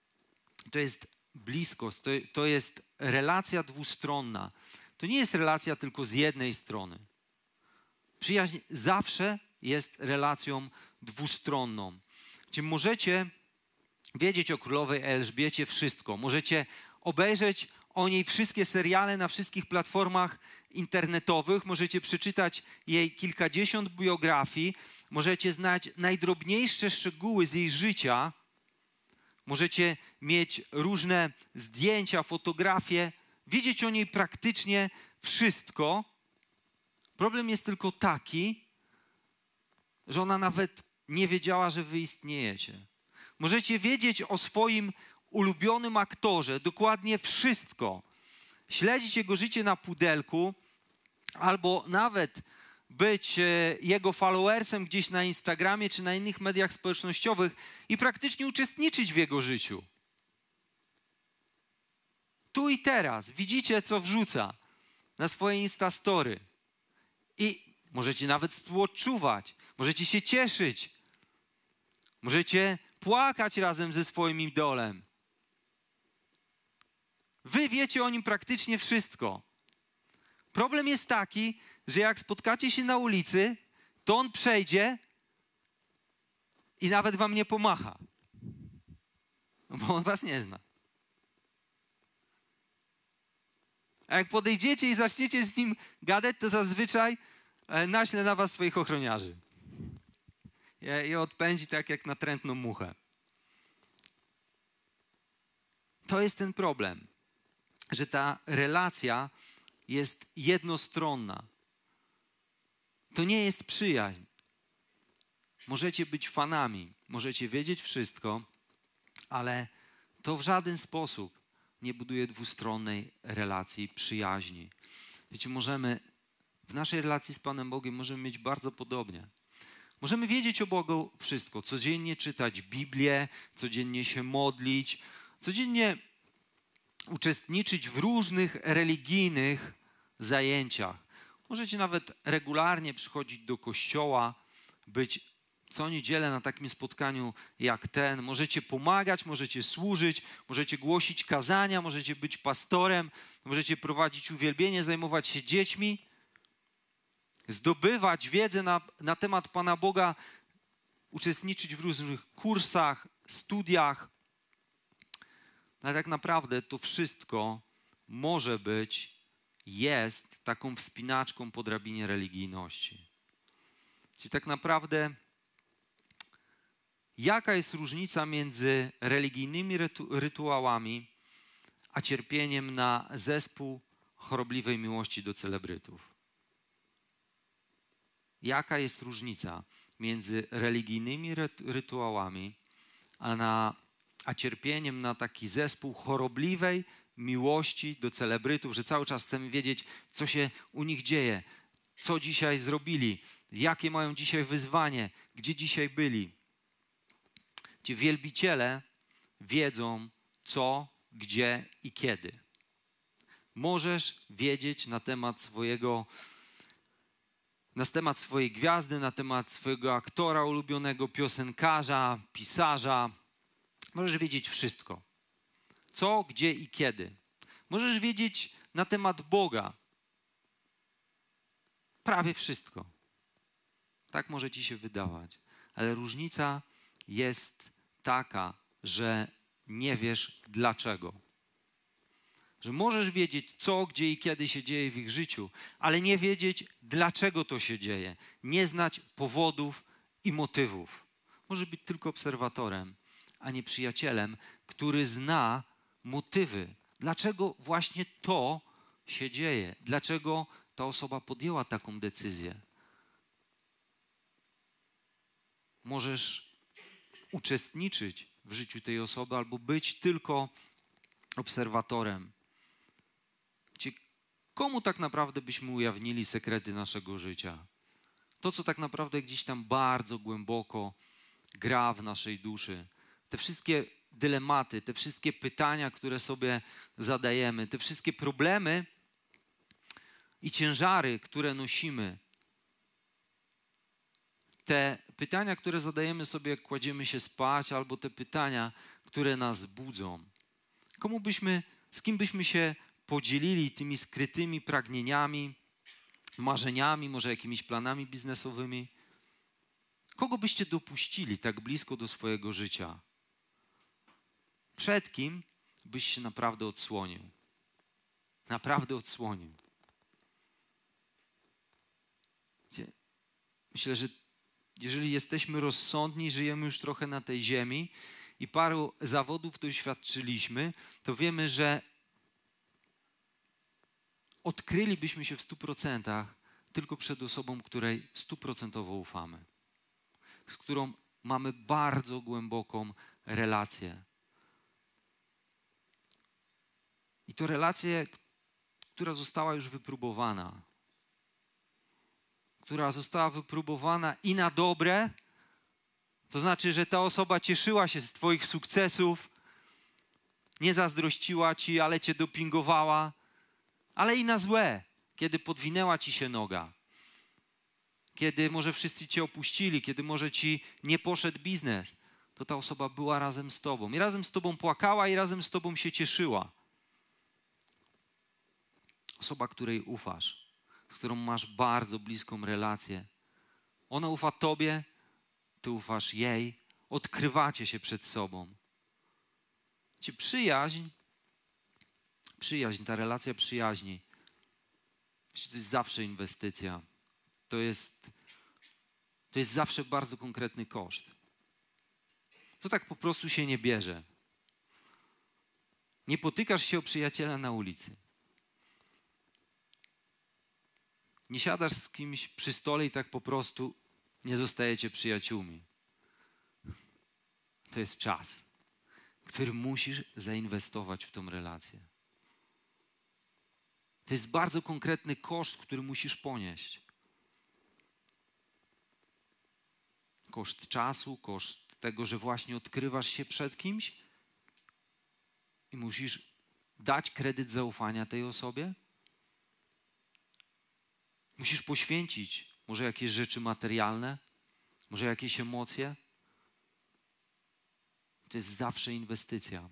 to jest bliskość, to, to jest relacja dwustronna. To nie jest relacja tylko z jednej strony. Przyjaźń zawsze jest relacją dwustronną. Wiecie, możecie wiedzieć o królowej Elżbiecie wszystko. Możecie obejrzeć o niej wszystkie seriale na wszystkich platformach internetowych. Możecie przeczytać jej kilkadziesiąt biografii. Możecie znać najdrobniejsze szczegóły z jej życia. Możecie mieć różne zdjęcia, fotografie wiedzieć o niej praktycznie wszystko. Problem jest tylko taki, że ona nawet nie wiedziała, że wy istniejecie. Możecie wiedzieć o swoim ulubionym aktorze dokładnie wszystko. Śledzić jego życie na pudelku, albo nawet być jego followersem gdzieś na Instagramie czy na innych mediach społecznościowych i praktycznie uczestniczyć w jego życiu. Tu i teraz widzicie, co wrzuca na swoje Instastory. I możecie nawet współodczuwać, możecie się cieszyć, możecie płakać razem ze swoim idolem. Wy wiecie o nim praktycznie wszystko. Problem jest taki, że jak spotkacie się na ulicy, to on przejdzie i nawet wam nie pomacha, bo on was nie zna. A jak podejdziecie i zaczniecie z nim gadać, to zazwyczaj naśle na was swoich ochroniarzy i odpędzi tak jak natrętną muchę. To jest ten problem, że ta relacja jest jednostronna. To nie jest przyjaźń. Możecie być fanami, możecie wiedzieć wszystko, ale to w żaden sposób nie buduje dwustronnej relacji, przyjaźni. Wiecie, możemy w naszej relacji z Panem Bogiem możemy mieć bardzo podobnie. Możemy wiedzieć o Bogu wszystko, codziennie czytać Biblię, codziennie się modlić, codziennie uczestniczyć w różnych religijnych zajęciach. Możecie nawet regularnie przychodzić do kościoła, być co niedzielę na takim spotkaniu jak ten. Możecie pomagać, możecie służyć, możecie głosić kazania, możecie być pastorem, możecie prowadzić uwielbienie, zajmować się dziećmi, zdobywać wiedzę na, na temat Pana Boga, uczestniczyć w różnych kursach, studiach. Ale tak naprawdę to wszystko może być, jest taką wspinaczką po drabinie religijności. Czyli tak naprawdę jaka jest różnica między religijnymi rytu- rytuałami a cierpieniem na zespół chorobliwej miłości do celebrytów? Jaka jest różnica między religijnymi rytu- rytuałami a, na, a cierpieniem na taki zespół chorobliwej miłości do celebrytów, że cały czas chcemy wiedzieć, co się u nich dzieje, co dzisiaj zrobili, jakie mają dzisiaj wyzwanie, gdzie dzisiaj byli. Ci wielbiciele wiedzą co, gdzie i kiedy. Możesz wiedzieć na temat swojego, na temat swojej gwiazdy, na temat swojego aktora ulubionego, piosenkarza, pisarza. Możesz wiedzieć wszystko. Co, gdzie i kiedy. Możesz wiedzieć na temat Boga. Prawie wszystko. Tak może ci się wydawać. Ale różnica jest taka, że nie wiesz dlaczego. Że możesz wiedzieć co, gdzie i kiedy się dzieje w ich życiu, ale nie wiedzieć dlaczego to się dzieje. Nie znać powodów i motywów. Możesz być tylko obserwatorem, a nie przyjacielem, który zna motywy. Dlaczego właśnie to się dzieje? Dlaczego ta osoba podjęła taką decyzję? Możesz uczestniczyć w życiu tej osoby albo być tylko obserwatorem. Komu tak naprawdę byśmy ujawnili sekrety naszego życia? To, co tak naprawdę gdzieś tam bardzo głęboko gra w naszej duszy. Te wszystkie dylematy, te wszystkie pytania, które sobie zadajemy, te wszystkie problemy i ciężary, które nosimy. Te pytania, które zadajemy sobie, jak kładziemy się spać, albo te pytania, które nas budzą. Komu byśmy, z kim byśmy się podzielili tymi skrytymi pragnieniami, marzeniami, może jakimiś planami biznesowymi? Kogo byście dopuścili tak blisko do swojego życia? Przed kim byś się naprawdę odsłonił? Naprawdę odsłonił. Myślę, że jeżeli jesteśmy rozsądni, żyjemy już trochę na tej ziemi i paru zawodów doświadczyliśmy, to wiemy, że odkrylibyśmy się w stu procentach tylko przed osobą, której stuprocentowo ufamy, z którą mamy bardzo głęboką relację. I to relację, która została już wypróbowana. Która została wypróbowana i na dobre, to znaczy, że ta osoba cieszyła się z twoich sukcesów, nie zazdrościła ci, ale cię dopingowała, ale i na złe, kiedy podwinęła ci się noga, kiedy może wszyscy cię opuścili, kiedy może ci nie poszedł biznes, to ta osoba była razem z tobą. I razem z tobą płakała i razem z tobą się cieszyła. Osoba, której ufasz, z którą masz bardzo bliską relację. Ona ufa tobie, ty ufasz jej, odkrywacie się przed sobą. Wiecie, przyjaźń, przyjaźń, ta relacja przyjaźni, wiecie, to jest zawsze inwestycja. To jest, to jest zawsze bardzo konkretny koszt. To tak po prostu się nie bierze. Nie potykasz się o przyjaciela na ulicy. Nie siadasz z kimś przy stole i tak po prostu nie zostajecie przyjaciółmi. To jest czas, który musisz zainwestować w tą relację. To jest bardzo konkretny koszt, który musisz ponieść. Koszt czasu, koszt tego, że właśnie odkrywasz się przed kimś i musisz dać kredyt zaufania tej osobie. Musisz poświęcić może jakieś rzeczy materialne, może jakieś emocje. To jest zawsze inwestycja.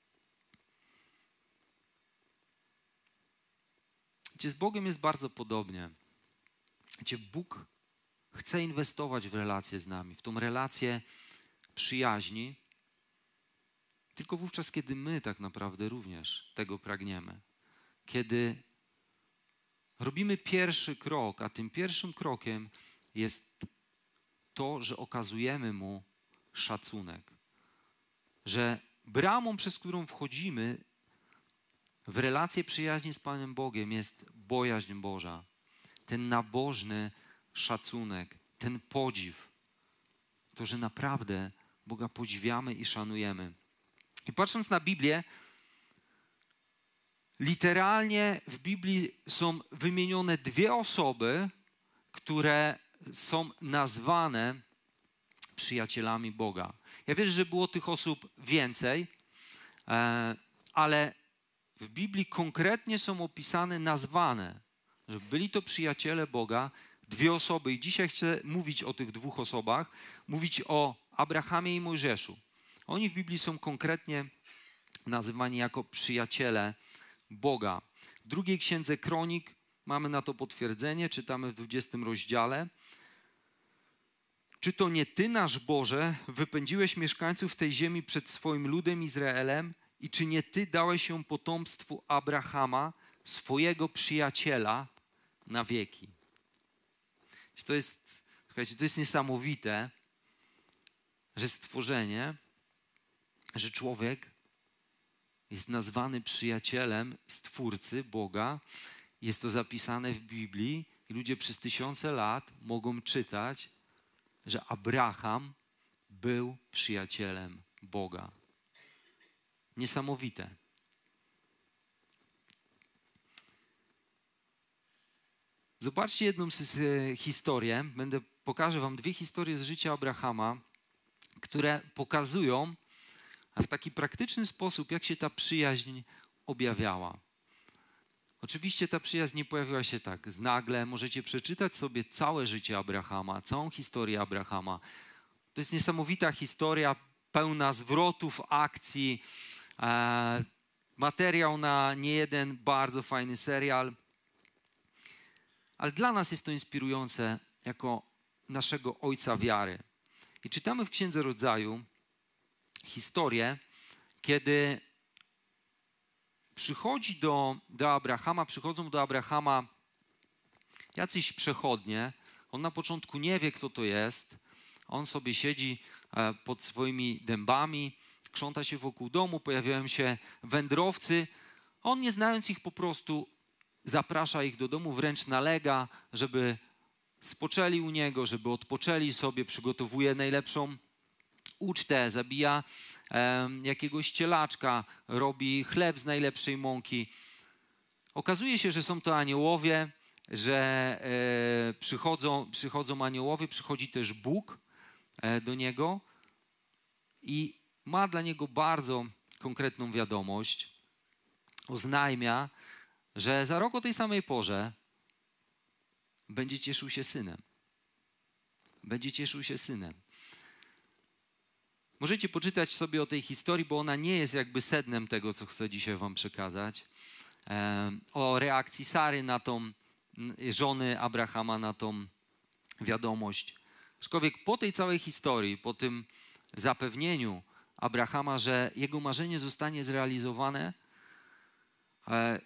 Wiecie, z Bogiem jest bardzo podobnie. Wiecie, Bóg chce inwestować w relacje z nami, w tą relację przyjaźni, tylko wówczas, kiedy my tak naprawdę również tego pragniemy. Kiedy robimy pierwszy krok, a tym pierwszym krokiem jest to, że okazujemy Mu szacunek. Że bramą, przez którą wchodzimy w relację przyjaźni z Panem Bogiem jest bojaźń Boża. Ten nabożny szacunek, ten podziw. To, że naprawdę Boga podziwiamy i szanujemy. I patrząc na Biblię, literalnie w Biblii są wymienione dwie osoby, które są nazwane przyjacielami Boga. Ja wierzę, że było tych osób więcej, ale w Biblii konkretnie są opisane, nazwane, że byli to przyjaciele Boga, dwie osoby. I dzisiaj chcę mówić o tych dwóch osobach, mówić o Abrahamie i Mojżeszu. Oni w Biblii są konkretnie nazywani jako przyjaciele Boga. W drugiej księdze Kronik mamy na to potwierdzenie, czytamy w dwudziestym rozdziale. Czy to nie Ty, nasz Boże, wypędziłeś mieszkańców tej ziemi przed swoim ludem Izraelem i czy nie Ty dałeś ją potomstwu Abrahama, swojego przyjaciela, na wieki? To jest, słuchajcie, to jest niesamowite, że stworzenie, że człowiek jest nazwany przyjacielem Stwórcy, Boga. Jest to zapisane w Biblii i ludzie przez tysiące lat mogą czytać, że Abraham był przyjacielem Boga. Niesamowite. Zobaczcie jedną historię. Będę, pokażę wam dwie historie z życia Abrahama, które pokazują w taki praktyczny sposób, jak się ta przyjaźń objawiała. Oczywiście ta przyjaźń nie pojawiła się tak z nagle. Możecie przeczytać sobie całe życie Abrahama, całą historię Abrahama. To jest niesamowita historia, pełna zwrotów, akcji, e, materiał na niejeden bardzo fajny serial. Ale dla nas jest to inspirujące jako naszego ojca wiary. I czytamy w Księdze Rodzaju historię, kiedy przychodzi do, do Abrahama, przychodzą do Abrahama jacyś przechodnie. On na początku nie wie, kto to jest. On sobie siedzi pod swoimi dębami, krząta się wokół domu, pojawiają się wędrowcy. On, nie znając ich, po prostu zaprasza ich do domu, wręcz nalega, żeby spoczęli u niego, żeby odpoczęli sobie, przygotowuje najlepszą ucztę, zabija e, jakiegoś cielaczka, robi chleb z najlepszej mąki. Okazuje się, że są to aniołowie, że e, przychodzą, przychodzą aniołowie, przychodzi też Bóg e, do niego i ma dla niego bardzo konkretną wiadomość. Oznajmia, że za rok o tej samej porze będzie cieszył się synem. Będzie cieszył się synem. Możecie poczytać sobie o tej historii, bo ona nie jest jakby sednem tego, co chcę dzisiaj wam przekazać. E, o reakcji Sary na tą, żony Abrahama na tą wiadomość. Aczkolwiek po tej całej historii, po tym zapewnieniu Abrahama, że jego marzenie zostanie zrealizowane, e,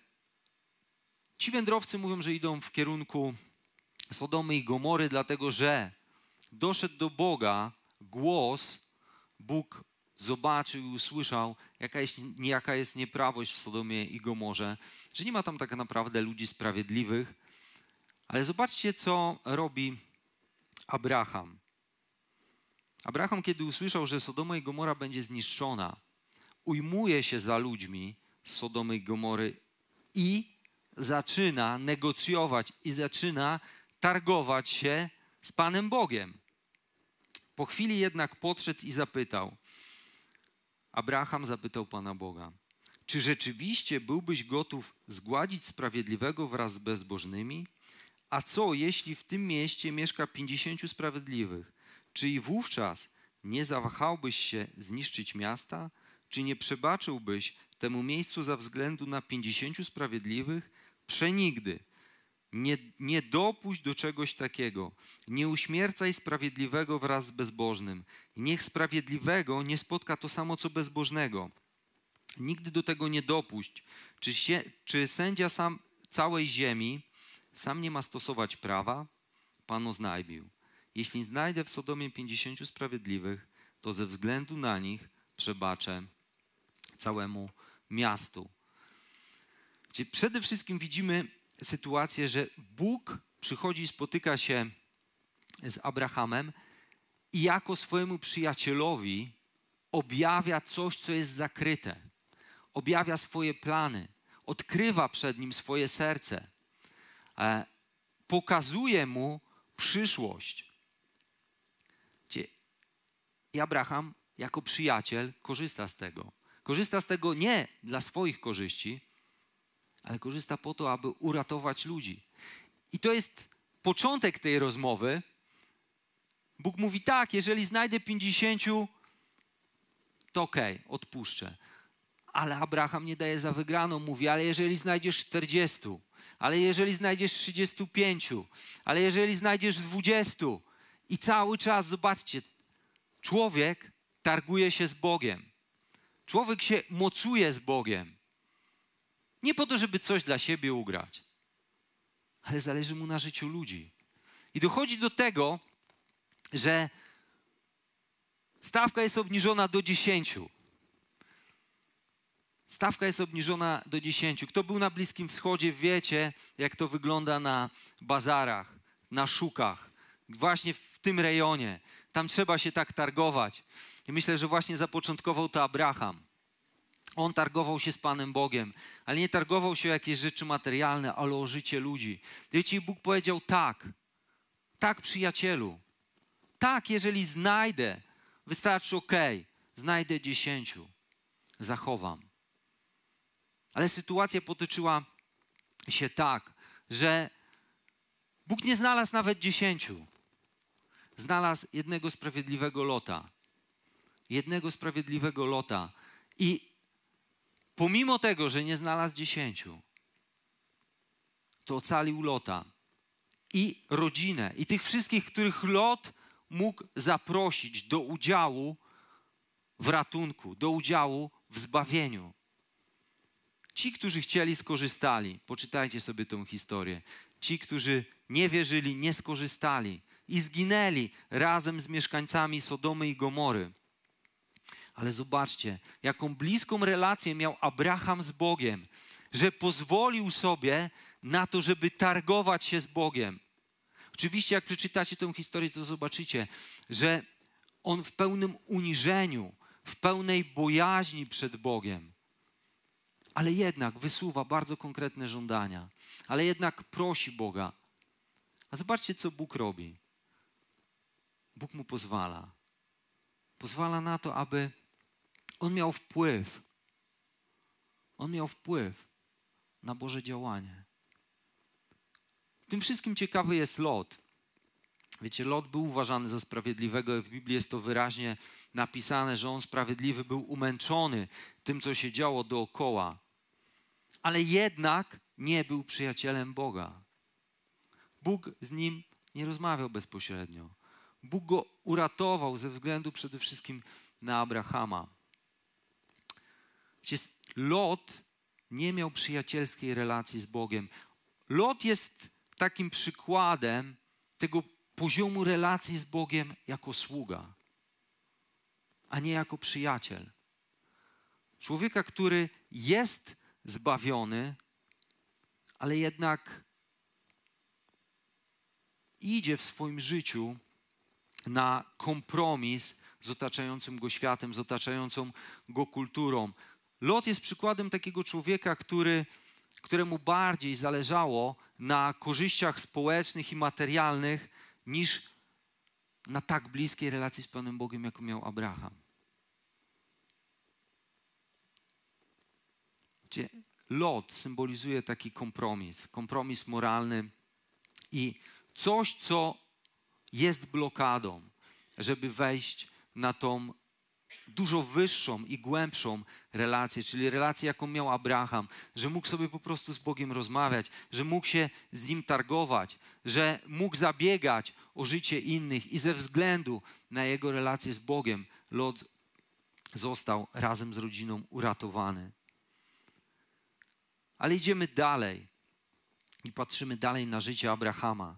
ci wędrowcy mówią, że idą w kierunku Sodomy i Gomory, dlatego że doszedł do Boga głos, Bóg zobaczył i usłyszał, jaka jest, jaka jest nieprawość w Sodomie i Gomorze, że nie ma tam tak naprawdę ludzi sprawiedliwych. Ale zobaczcie, co robi Abraham. Abraham, kiedy usłyszał, że Sodoma i Gomora będzie zniszczona, ujmuje się za ludźmi z Sodomy i Gomory i zaczyna negocjować i zaczyna targować się z Panem Bogiem. Po chwili jednak podszedł i zapytał. Abraham zapytał Pana Boga, czy rzeczywiście byłbyś gotów zgładzić sprawiedliwego wraz z bezbożnymi? A co, jeśli w tym mieście mieszka pięćdziesięciu sprawiedliwych? Czy i wówczas nie zawahałbyś się zniszczyć miasta? Czy nie przebaczyłbyś temu miejscu ze względu na pięćdziesięciu sprawiedliwych? Przenigdy. Nie, nie dopuść do czegoś takiego. Nie uśmiercaj sprawiedliwego wraz z bezbożnym. Niech sprawiedliwego nie spotka to samo, co bezbożnego. Nigdy do tego nie dopuść. Czy, się, czy sędzia sam całej ziemi sam nie ma stosować prawa? Pan oznajmił. Jeśli znajdę w Sodomie pięćdziesięciu sprawiedliwych, to ze względu na nich przebaczę całemu miastu. Czyli przede wszystkim widzimy sytuację, że Bóg przychodzi, spotyka się z Abrahamem i jako swojemu przyjacielowi objawia coś, co jest zakryte. Objawia swoje plany, odkrywa przed nim swoje serce, e, pokazuje mu przyszłość. I Abraham jako przyjaciel korzysta z tego. Korzysta z tego nie dla swoich korzyści, ale korzysta po to, aby uratować ludzi. I to jest początek tej rozmowy. Bóg mówi tak, jeżeli znajdę pięćdziesięciu, to okej, okay, odpuszczę. Ale Abraham nie daje za wygraną, mówi, ale jeżeli znajdziesz czterdziestu, ale jeżeli znajdziesz trzydziestu pięciu, ale jeżeli znajdziesz dwudziestu. I cały czas, zobaczcie, człowiek targuje się z Bogiem. Człowiek się mocuje z Bogiem. Nie po to, żeby coś dla siebie ugrać, ale zależy mu na życiu ludzi. I dochodzi do tego, że stawka jest obniżona do dziesięciu. Stawka jest obniżona do dziesięciu. Kto był na Bliskim Wschodzie, wiecie, jak to wygląda na bazarach, na szukach. Właśnie w tym rejonie. Tam trzeba się tak targować. I myślę, że właśnie zapoczątkował to Abraham. On targował się z Panem Bogiem, ale nie targował się o jakieś rzeczy materialne, ale o życie ludzi. Wiecie, i Bóg powiedział tak. Tak, przyjacielu. Tak, jeżeli znajdę, wystarczy okej, okay, znajdę dziesięciu. Zachowam. Ale sytuacja potoczyła się tak, że Bóg nie znalazł nawet dziesięciu. Znalazł jednego sprawiedliwego Lota. Jednego sprawiedliwego Lota. I pomimo tego, że nie znalazł dziesięciu, to ocalił Lota i rodzinę. I tych wszystkich, których Lot mógł zaprosić do udziału w ratunku, do udziału w zbawieniu. Ci, którzy chcieli, skorzystali. Poczytajcie sobie tę historię. Ci, którzy nie wierzyli, nie skorzystali i zginęli razem z mieszkańcami Sodomy i Gomory. Ale zobaczcie, jaką bliską relację miał Abraham z Bogiem, że pozwolił sobie na to, żeby targować się z Bogiem. Oczywiście, jak przeczytacie tę historię, to zobaczycie, że on w pełnym uniżeniu, w pełnej bojaźni przed Bogiem, ale jednak wysuwa bardzo konkretne żądania, ale jednak prosi Boga. A zobaczcie, co Bóg robi. Bóg mu pozwala. Pozwala na to, aby on miał wpływ. On miał wpływ na Boże działanie. Tym wszystkim ciekawy jest Lot. Wiecie, Lot był uważany za sprawiedliwego. W Biblii jest to wyraźnie napisane, że on sprawiedliwy był umęczony tym, co się działo dookoła. Ale jednak nie był przyjacielem Boga. Bóg z nim nie rozmawiał bezpośrednio. Bóg go uratował ze względu przede wszystkim na Abrahama. Wiecie, Lot nie miał przyjacielskiej relacji z Bogiem. Lot jest takim przykładem tego poziomu relacji z Bogiem jako sługa, a nie jako przyjaciel. Człowieka, który jest zbawiony, ale jednak idzie w swoim życiu na kompromis z otaczającym go światem, z otaczającą go kulturą. Lot jest przykładem takiego człowieka, który, któremu bardziej zależało na korzyściach społecznych i materialnych niż na tak bliskiej relacji z Panem Bogiem, jaką miał Abraham. Gdzie Lot symbolizuje taki kompromis, kompromis moralny i coś, co jest blokadą, żeby wejść na tą dużo wyższą i głębszą relację, czyli relację, jaką miał Abraham, że mógł sobie po prostu z Bogiem rozmawiać, że mógł się z Nim targować, że mógł zabiegać o życie innych i ze względu na jego relację z Bogiem Lot został razem z rodziną uratowany. Ale idziemy dalej i patrzymy dalej na życie Abrahama.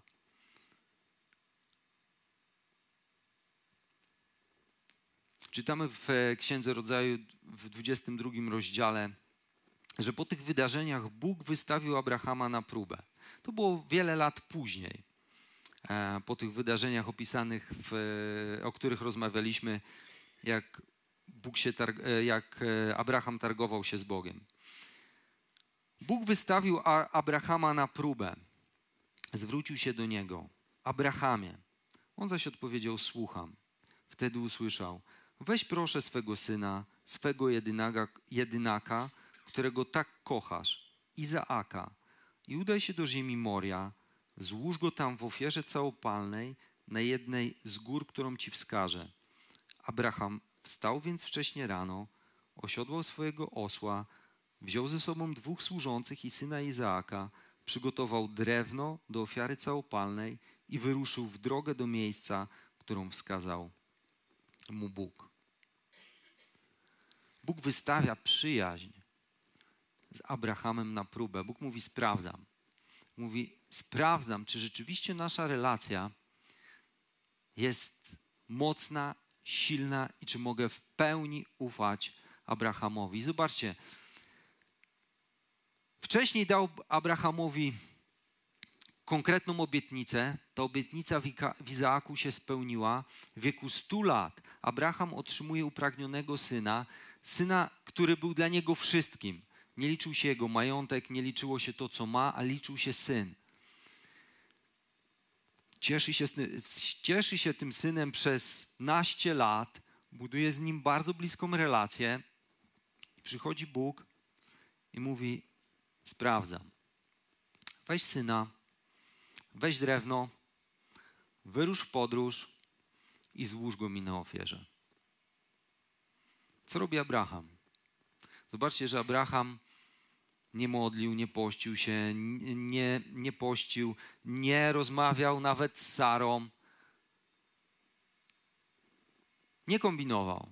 Czytamy w Księdze Rodzaju w dwudziestym drugim rozdziale, że po tych wydarzeniach Bóg wystawił Abrahama na próbę. To było wiele lat później, po tych wydarzeniach opisanych, w, o których rozmawialiśmy, jak, Bóg się targ, jak Abraham targował się z Bogiem. Bóg wystawił Abrahama na próbę. Zwrócił się do niego. Abrahamie. On zaś odpowiedział, słucham. Wtedy usłyszał, weź proszę swego syna, swego jedynaka, jedynaka, którego tak kochasz, Izaaka, i udaj się do ziemi Moria, złóż go tam w ofierze całopalnej na jednej z gór, którą ci wskażę. Abraham wstał więc wcześnie rano, osiodłał swojego osła, wziął ze sobą dwóch służących i syna Izaaka, przygotował drewno do ofiary całopalnej i wyruszył w drogę do miejsca, którą wskazał mu Bóg. Bóg wystawia przyjaźń z Abrahamem na próbę. Bóg mówi, sprawdzam. Mówi, sprawdzam, czy rzeczywiście nasza relacja jest mocna, silna i czy mogę w pełni ufać Abrahamowi. I zobaczcie, wcześniej dał Abrahamowi konkretną obietnicę. Ta obietnica w Izaaku się spełniła. W wieku stu lat Abraham otrzymuje upragnionego syna, syna, który był dla niego wszystkim. Nie liczył się jego majątek, nie liczyło się to, co ma, a liczył się syn. Cieszy się, cieszy się tym synem przez naście lat, buduje z nim bardzo bliską relację. I przychodzi Bóg i mówi, sprawdzam. Weź syna, weź drewno, wyrusz w podróż i złóż go mi na ofierze. Co robi Abraham? Zobaczcie, że Abraham nie modlił, nie pościł się, nie, nie pościł, nie rozmawiał nawet z Sarą. Nie kombinował.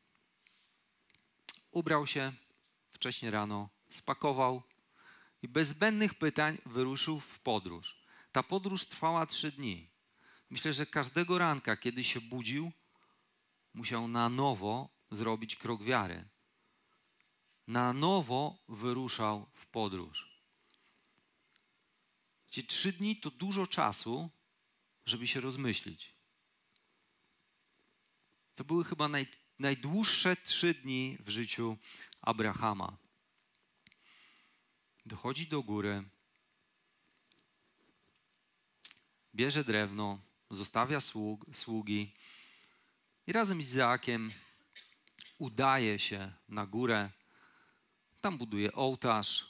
Ubrał się wcześnie rano, spakował i bez zbędnych pytań wyruszył w podróż. Ta podróż trwała trzy dni. Myślę, że każdego ranka, kiedy się budził, musiał na nowo zrobić krok wiary. Na nowo wyruszał w podróż. Ci trzy dni to dużo czasu, żeby się rozmyślić. To były chyba naj, najdłuższe trzy dni w życiu Abrahama. Dochodzi do góry, bierze drewno, zostawia sług, sługi i razem z Izaakiem udaje się na górę. Tam buduje ołtarz.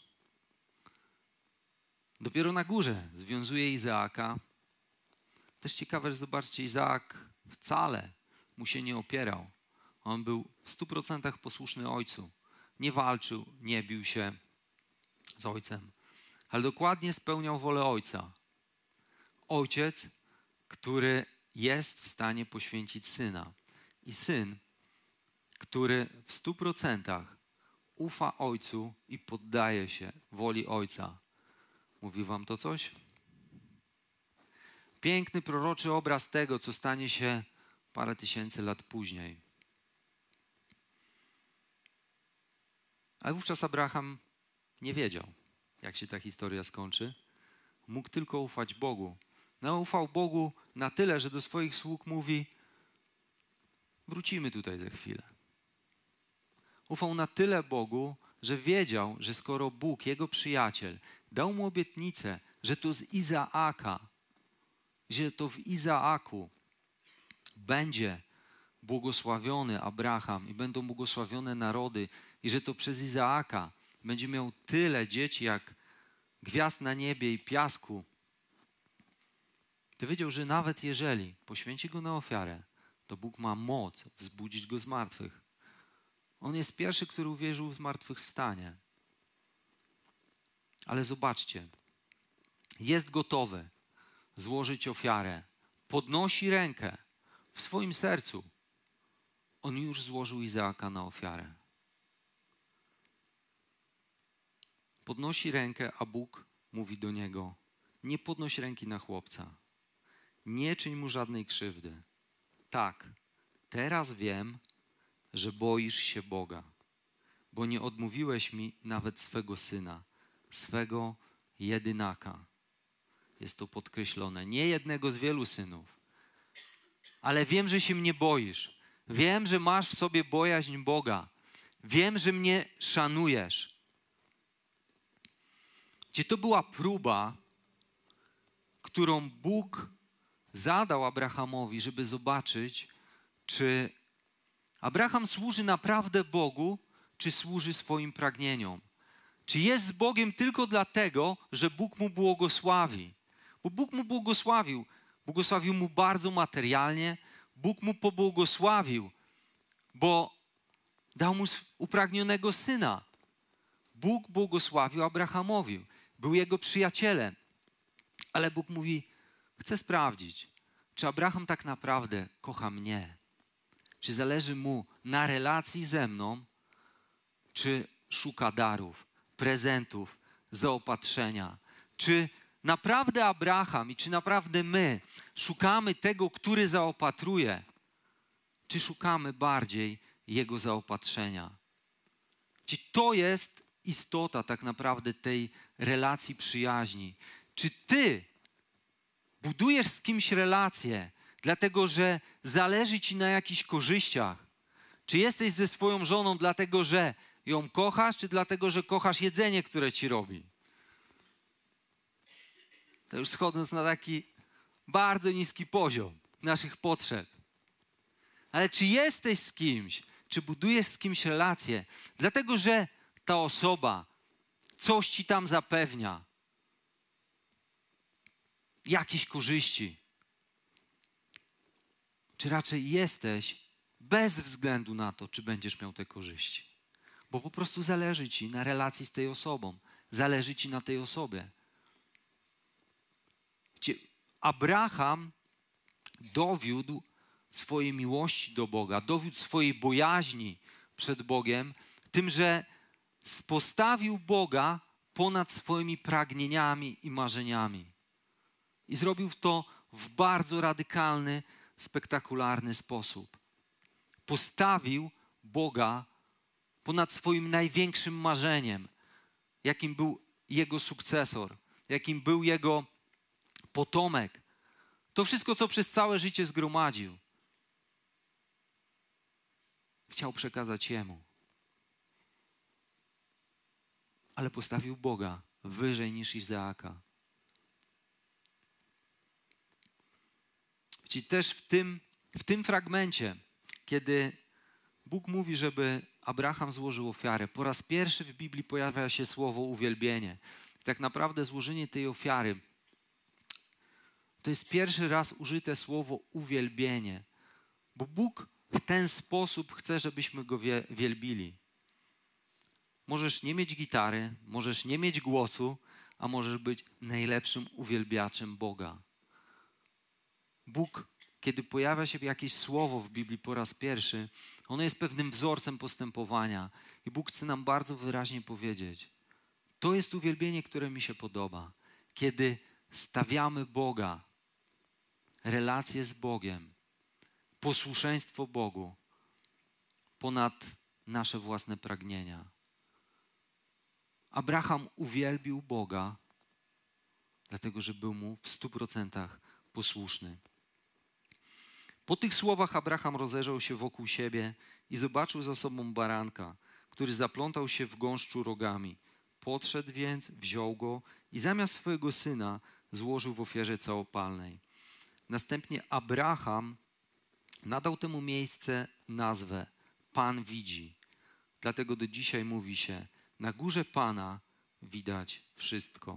Dopiero na górze związuje Izaaka. Też ciekawe, że zobaczcie, Izaak wcale mu się nie opierał. On był w stu procentach posłuszny ojcu. Nie walczył, nie bił się z ojcem, ale dokładnie spełniał wolę ojca. Ojciec, który jest w stanie poświęcić syna. I syn, który w stu procentach ufa ojcu i poddaje się woli ojca. Mówi wam to coś? Piękny proroczy obraz tego, co stanie się parę tysięcy lat później. Ale wówczas Abraham nie wiedział, jak się ta historia skończy. Mógł tylko ufać Bogu. No, ufał Bogu na tyle, że do swoich sług mówi: wrócimy tutaj za chwilę. Ufał na tyle Bogu, że wiedział, że skoro Bóg, jego przyjaciel, dał mu obietnicę, że to z Izaaka, że to w Izaaku będzie błogosławiony Abraham i będą błogosławione narody i że to przez Izaaka będzie miał tyle dzieci jak gwiazd na niebie i piasku, to wiedział, że nawet jeżeli poświęci go na ofiarę, to Bóg ma moc wzbudzić go z martwych. On jest pierwszy, który uwierzył w zmartwychwstanie. Ale zobaczcie, jest gotowy złożyć ofiarę. Podnosi rękę w swoim sercu. On już złożył Izaaka na ofiarę. Podnosi rękę, a Bóg mówi do niego: nie podnoś ręki na chłopca. Nie czyń mu żadnej krzywdy. Tak, teraz wiem, że boisz się Boga, bo nie odmówiłeś mi nawet swego syna, swego jedynaka. Jest to podkreślone. Nie jednego z wielu synów. Ale wiem, że się mnie boisz. Wiem, że masz w sobie bojaźń Boga. Wiem, że mnie szanujesz. Gdzie to była próba, którą Bóg zadał Abrahamowi, żeby zobaczyć, czy Abraham służy naprawdę Bogu, czy służy swoim pragnieniom. Czy jest z Bogiem tylko dlatego, że Bóg mu błogosławi. Bo Bóg mu błogosławił. Błogosławił mu bardzo materialnie. Bóg mu pobłogosławił, bo dał mu upragnionego syna. Bóg błogosławił Abrahamowi. Był jego przyjacielem. Ale Bóg mówi: chcę sprawdzić, czy Abraham tak naprawdę kocha mnie. Czy zależy mu na relacji ze mną, czy szuka darów, prezentów, zaopatrzenia. Czy naprawdę Abraham i czy naprawdę my szukamy tego, który zaopatruje, czy szukamy bardziej jego zaopatrzenia. Czy to jest istota tak naprawdę tej relacji przyjaźni. Czy ty budujesz z kimś relację, dlatego że zależy ci na jakichś korzyściach? Czy jesteś ze swoją żoną dlatego, że ją kochasz, czy dlatego, że kochasz jedzenie, które ci robi? To już schodząc na taki bardzo niski poziom naszych potrzeb. Ale czy jesteś z kimś, czy budujesz z kimś relację, dlatego że ta osoba coś ci tam zapewnia, jakieś korzyści? Czy raczej jesteś bez względu na to, czy będziesz miał te korzyści? Bo po prostu zależy ci na relacji z tej osobą. Zależy ci na tej osobie. Abraham dowiódł swojej miłości do Boga, dowiódł swojej bojaźni przed Bogiem tym, że postawił Boga ponad swoimi pragnieniami i marzeniami. I zrobił to w bardzo radykalny, spektakularny sposób. Postawił Boga ponad swoim największym marzeniem, jakim był jego sukcesor, jakim był jego potomek. To wszystko, co przez całe życie zgromadził, chciał przekazać jemu. Ale postawił Boga wyżej niż Izaaka. Czyli też w tym, w tym fragmencie, kiedy Bóg mówi, żeby Abraham złożył ofiarę, po raz pierwszy w Biblii pojawia się słowo uwielbienie. Tak naprawdę złożenie tej ofiary to jest pierwszy raz użyte słowo uwielbienie, bo Bóg w ten sposób chce, żebyśmy Go wie, wielbili. Możesz nie mieć gitary, możesz nie mieć głosu, a możesz być najlepszym uwielbiaczem Boga. Bóg, kiedy pojawia się jakieś słowo w Biblii po raz pierwszy, ono jest pewnym wzorcem postępowania i Bóg chce nam bardzo wyraźnie powiedzieć: to jest uwielbienie, które mi się podoba. Kiedy stawiamy Boga, relacje z Bogiem, posłuszeństwo Bogu ponad nasze własne pragnienia. Abraham uwielbił Boga, dlatego że był mu w stu procentach posłuszny. Po tych słowach Abraham rozejrzał się wokół siebie i zobaczył za sobą baranka, który zaplątał się w gąszczu rogami. Podszedł więc, wziął go i zamiast swojego syna złożył w ofierze całopalnej. Następnie Abraham nadał temu miejsce nazwę Pan widzi. Dlatego do dzisiaj mówi się: na górze Pana widać wszystko.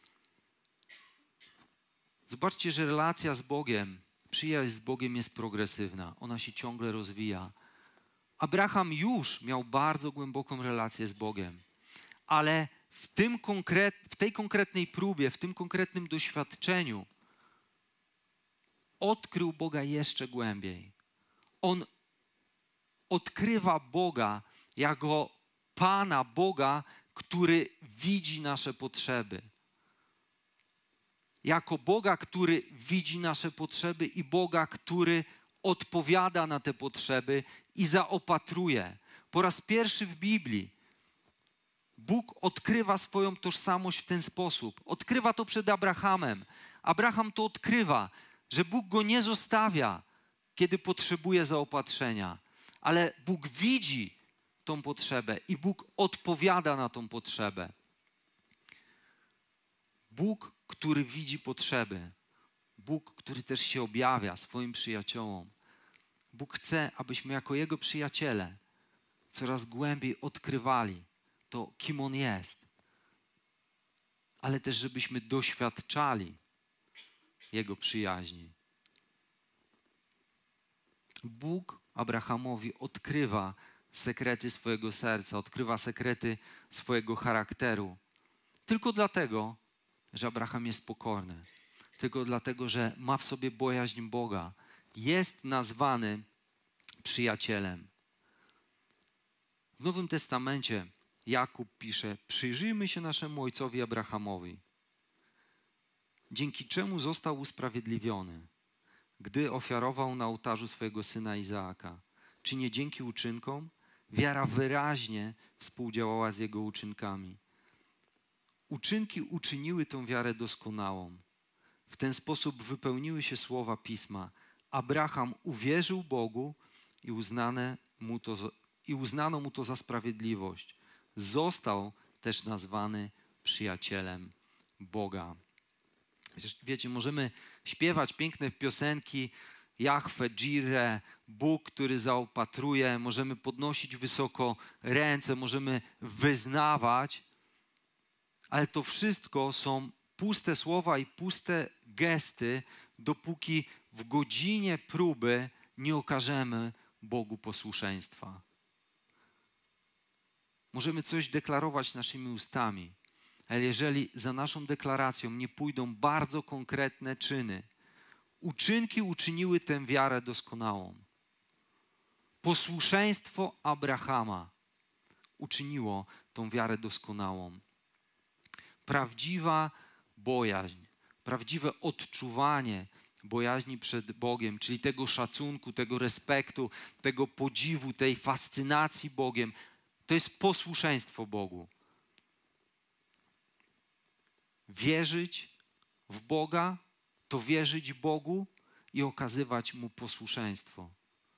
Zobaczcie, że relacja z Bogiem, przyjaźń z Bogiem jest progresywna. Ona się ciągle rozwija. Abraham już miał bardzo głęboką relację z Bogiem, ale w, tym konkret, w tej konkretnej próbie, w tym konkretnym doświadczeniu odkrył Boga jeszcze głębiej. On odkrywa Boga jako Pana Boga, który widzi nasze potrzeby. Jako Boga, który widzi nasze potrzeby i Boga, który odpowiada na te potrzeby i zaopatruje. Po raz pierwszy w Biblii Bóg odkrywa swoją tożsamość w ten sposób. Odkrywa to przed Abrahamem. Abraham to odkrywa, że Bóg go nie zostawia, kiedy potrzebuje zaopatrzenia, ale Bóg widzi tą potrzebę i Bóg odpowiada na tą potrzebę. Bóg, który widzi potrzeby. Bóg, który też się objawia swoim przyjaciołom. Bóg chce, abyśmy jako Jego przyjaciele coraz głębiej odkrywali to, kim On jest, ale też, żebyśmy doświadczali Jego przyjaźni. Bóg Abrahamowi odkrywa sekrety swojego serca, odkrywa sekrety swojego charakteru. Tylko dlatego, że Abraham jest pokorny. Tylko dlatego, że ma w sobie bojaźń Boga. Jest nazwany przyjacielem. W Nowym Testamencie Jakub pisze: przyjrzyjmy się naszemu ojcowi Abrahamowi, dzięki czemu został usprawiedliwiony, gdy ofiarował na ołtarzu swojego syna Izaaka. Czy nie dzięki uczynkom? Wiara wyraźnie współdziałała z jego uczynkami. Uczynki uczyniły tę wiarę doskonałą. W ten sposób wypełniły się słowa Pisma. Abraham uwierzył Bogu i, uznane mu to, i uznano mu to za sprawiedliwość. Został też nazwany przyjacielem Boga. Przecież wiecie, możemy śpiewać piękne piosenki Jahwe, Jireh, Bóg, który zaopatruje, możemy podnosić wysoko ręce, możemy wyznawać, ale to wszystko są puste słowa i puste gesty, dopóki w godzinie próby nie okażemy Bogu posłuszeństwa. Możemy coś deklarować naszymi ustami, ale jeżeli za naszą deklaracją nie pójdą bardzo konkretne czyny, uczynki uczyniły tę wiarę doskonałą. Posłuszeństwo Abrahama uczyniło tą wiarę doskonałą. Prawdziwa bojaźń, prawdziwe odczuwanie bojaźni przed Bogiem, czyli tego szacunku, tego respektu, tego podziwu, tej fascynacji Bogiem, to jest posłuszeństwo Bogu. Wierzyć w Boga to wierzyć Bogu i okazywać Mu posłuszeństwo.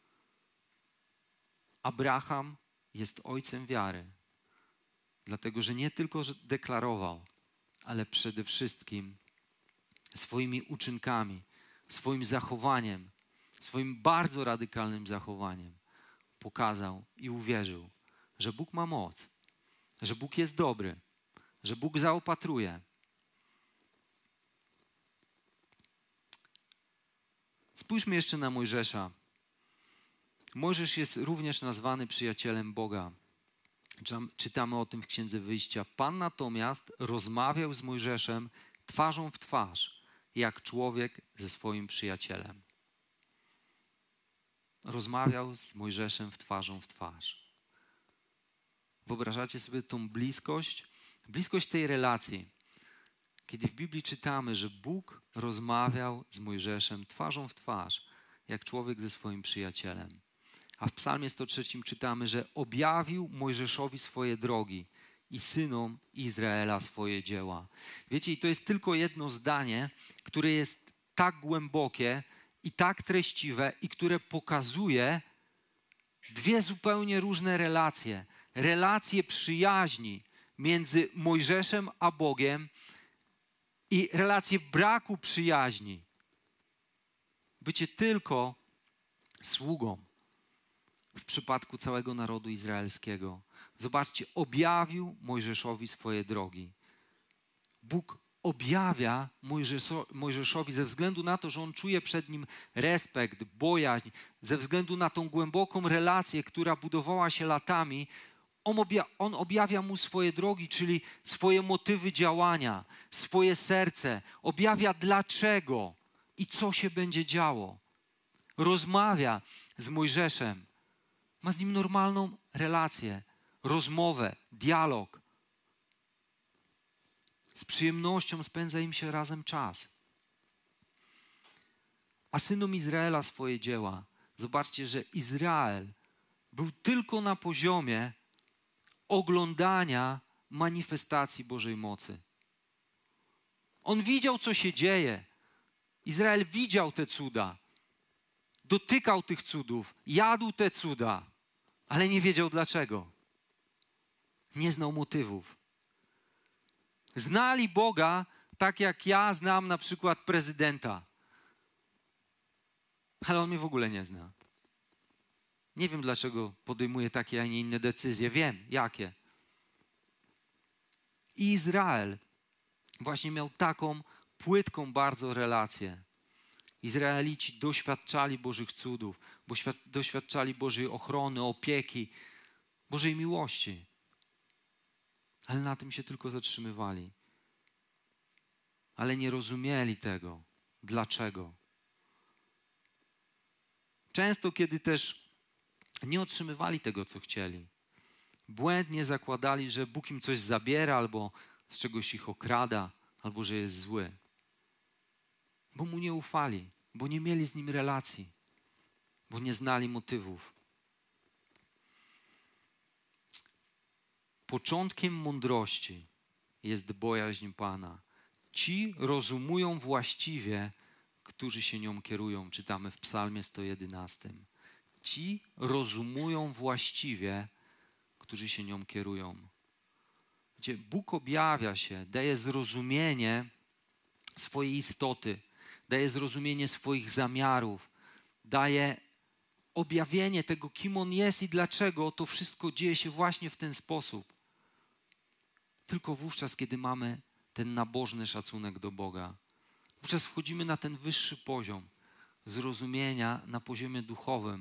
Abraham jest ojcem wiary, dlatego że nie tylko deklarował, ale przede wszystkim swoimi uczynkami, swoim zachowaniem, swoim bardzo radykalnym zachowaniem pokazał i uwierzył, że Bóg ma moc, że Bóg jest dobry, że Bóg zaopatruje. Spójrzmy jeszcze na Mojżesza. Mojżesz jest również nazwany przyjacielem Boga. Czytamy o tym w Księdze Wyjścia. Pan natomiast rozmawiał z Mojżeszem twarzą w twarz, jak człowiek ze swoim przyjacielem. Rozmawiał z Mojżeszem w twarzą w twarz. Wyobrażacie sobie tą bliskość? Bliskość tej relacji. Kiedy w Biblii czytamy, że Bóg rozmawiał z Mojżeszem twarzą w twarz, jak człowiek ze swoim przyjacielem. A w Psalmie sto trzy czytamy, że objawił Mojżeszowi swoje drogi i synom Izraela swoje dzieła. Wiecie, i to jest tylko jedno zdanie, które jest tak głębokie i tak treściwe i które pokazuje dwie zupełnie różne relacje. Relacje przyjaźni między Mojżeszem a Bogiem i relacje braku przyjaźni. Bycie tylko sługą w przypadku całego narodu izraelskiego. Zobaczcie, objawił Mojżeszowi swoje drogi. Bóg objawia Mojżeszowi ze względu na to, że on czuje przed nim respekt, bojaźń, ze względu na tą głęboką relację, która budowała się latami. On, obja- on objawia mu swoje drogi, czyli swoje motywy działania, swoje serce. Objawia dlaczego i co się będzie działo. Rozmawia z Mojżeszem. Ma z nim normalną relację, rozmowę, dialog. Z przyjemnością spędza im się razem czas. A synom Izraela swoje dzieła. Zobaczcie, że Izrael był tylko na poziomie oglądania manifestacji Bożej mocy. On widział, co się dzieje. Izrael widział te cuda. Dotykał tych cudów, jadł te cuda, ale nie wiedział dlaczego. Nie znał motywów. Znali Boga tak jak ja znam na przykład prezydenta. Ale on mnie w ogóle nie zna. Nie wiem, dlaczego podejmuje takie, a nie inne decyzje. Wiem, jakie. I Izrael właśnie miał taką płytką bardzo relację. Izraelici doświadczali Bożych cudów, doświadczali Bożej ochrony, opieki, Bożej miłości. Ale na tym się tylko zatrzymywali. Ale nie rozumieli tego. Dlaczego? Często, kiedy też nie otrzymywali tego, co chcieli, błędnie zakładali, że Bóg im coś zabiera, albo z czegoś ich okrada, albo że jest zły. Bo Mu nie ufali, bo nie mieli z Nim relacji, bo nie znali motywów. Początkiem mądrości jest bojaźń Pana. Ci rozumują właściwie, którzy się nią kierują. Czytamy w Psalmie sto jedenastym. Ci rozumują właściwie, którzy się nią kierują. Gdzie Bóg objawia się, daje zrozumienie swojej istoty, daje zrozumienie swoich zamiarów, daje objawienie tego, kim On jest i dlaczego to wszystko dzieje się właśnie w ten sposób. Tylko wówczas, kiedy mamy ten nabożny szacunek do Boga. Wówczas wchodzimy na ten wyższy poziom zrozumienia na poziomie duchowym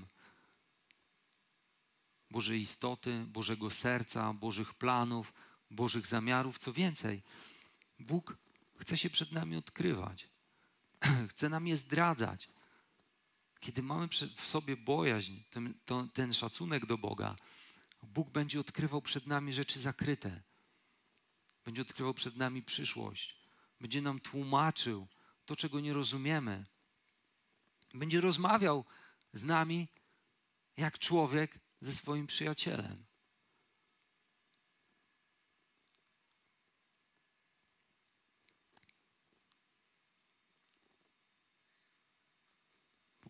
Bożej istoty, Bożego serca, Bożych planów, Bożych zamiarów. Co więcej, Bóg chce się przed nami odkrywać. Chce nam je zdradzać. Kiedy mamy w sobie bojaźń, ten, to, ten szacunek do Boga, Bóg będzie odkrywał przed nami rzeczy zakryte. Będzie odkrywał przed nami przyszłość. Będzie nam tłumaczył to, czego nie rozumiemy. Będzie rozmawiał z nami jak człowiek ze swoim przyjacielem.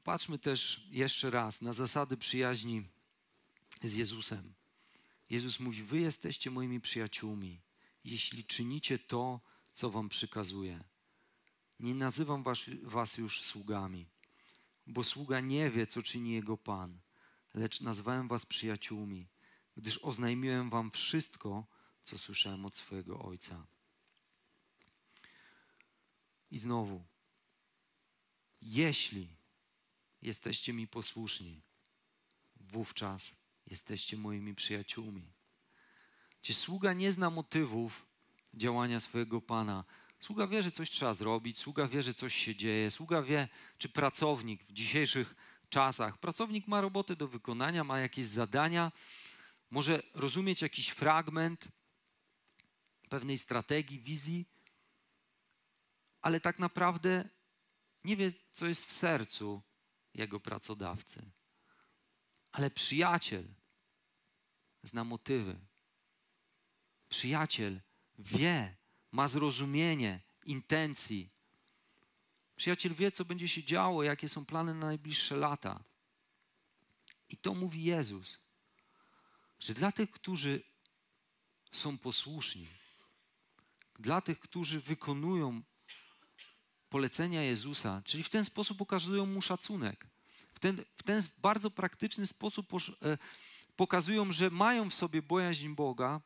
Popatrzmy też jeszcze raz na zasady przyjaźni z Jezusem. Jezus mówi, wy jesteście moimi przyjaciółmi, jeśli czynicie to, co wam przykazuję. Nie nazywam was, was już sługami, bo sługa nie wie, co czyni jego Pan, lecz nazwałem was przyjaciółmi, gdyż oznajmiłem wam wszystko, co słyszałem od swojego Ojca. I znowu, jeśli jesteście mi posłuszni, wówczas jesteście moimi przyjaciółmi. Gdzie sługa nie zna motywów działania swojego Pana. Sługa wie, że coś trzeba zrobić, sługa wie, że coś się dzieje, sługa wie, czy pracownik w dzisiejszych czasach, pracownik ma robotę do wykonania, ma jakieś zadania, może rozumieć jakiś fragment pewnej strategii, wizji, ale tak naprawdę nie wie, co jest w sercu jego pracodawcy. Ale przyjaciel zna motywy. Przyjaciel wie, ma zrozumienie intencji. Przyjaciel wie, co będzie się działo, jakie są plany na najbliższe lata. I to mówi Jezus, że dla tych, którzy są posłuszni, dla tych, którzy wykonują polecenia Jezusa, czyli w ten sposób okazują Mu szacunek, w ten, w ten bardzo praktyczny sposób pokazują, że mają w sobie bojaźń Boga,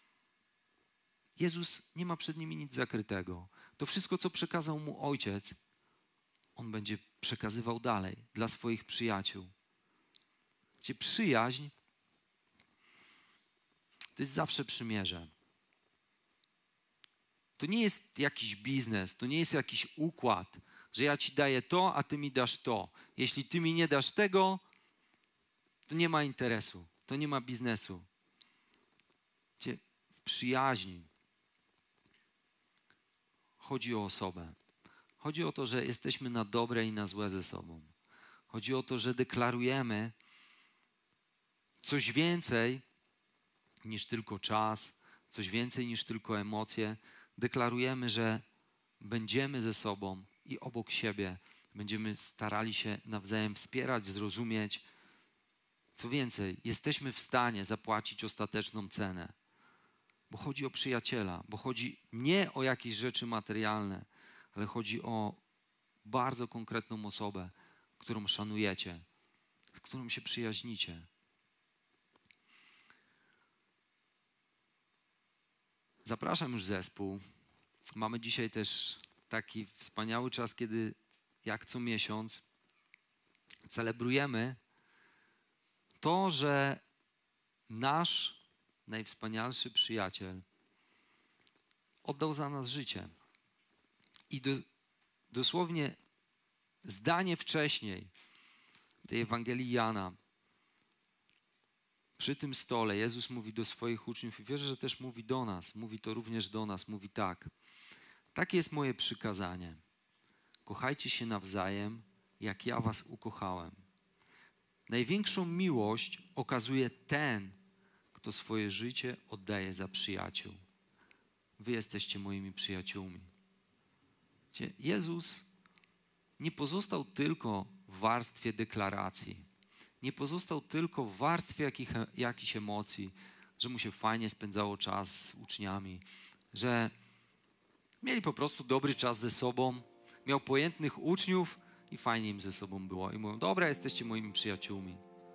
Jezus nie ma przed nimi nic zakrytego. To wszystko, co przekazał Mu Ojciec, On będzie przekazywał dalej dla swoich przyjaciół. Gdzie przyjaźń to jest zawsze przymierze. To nie jest jakiś biznes, to nie jest jakiś układ, że ja ci daję to, a ty mi dasz to. Jeśli ty mi nie dasz tego, to nie ma interesu, to nie ma biznesu. Gdzie w przyjaźni chodzi o osobę. Chodzi o to, że jesteśmy na dobre i na złe ze sobą. Chodzi o to, że deklarujemy coś więcej niż tylko czas, coś więcej niż tylko emocje. Deklarujemy, że będziemy ze sobą i obok siebie będziemy starali się nawzajem wspierać, zrozumieć. Co więcej, jesteśmy w stanie zapłacić ostateczną cenę. Bo chodzi o przyjaciela, bo chodzi nie o jakieś rzeczy materialne, ale chodzi o bardzo konkretną osobę, którą szanujecie, z którą się przyjaźnicie. Zapraszam już zespół. Mamy dzisiaj też taki wspaniały czas, kiedy jak co miesiąc celebrujemy to, że nasz najwspanialszy przyjaciel oddał za nas życie. I do, dosłownie zdanie wcześniej tej Ewangelii Jana, przy tym stole Jezus mówi do swoich uczniów i wierzę, że też mówi do nas, mówi to również do nas, mówi tak. Takie jest moje przykazanie. Kochajcie się nawzajem, jak ja was ukochałem. Największą miłość okazuje ten, kto swoje życie oddaje za przyjaciół. Wy jesteście moimi przyjaciółmi. Jezus nie pozostał tylko w warstwie deklaracji. Nie pozostał tylko w warstwie jakich, jakichś emocji, że mu się fajnie spędzało czas z uczniami, że mieli po prostu dobry czas ze sobą, miał pojętnych uczniów i fajnie im ze sobą było. I mówią, dobra, jesteście moimi przyjaciółmi.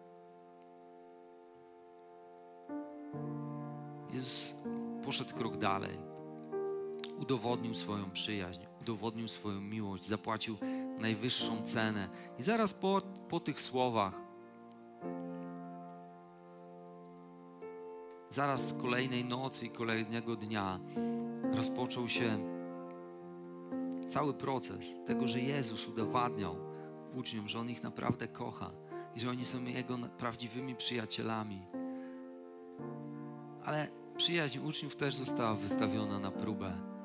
Jezus poszedł krok dalej. Udowodnił swoją przyjaźń, udowodnił swoją miłość, zapłacił najwyższą cenę. I zaraz po, po tych słowach, zaraz kolejnej nocy i kolejnego dnia rozpoczął się cały proces tego, że Jezus udowadniał uczniom, że On ich naprawdę kocha i że oni są Jego prawdziwymi przyjacielami. Ale przyjaźń uczniów też została wystawiona na próbę.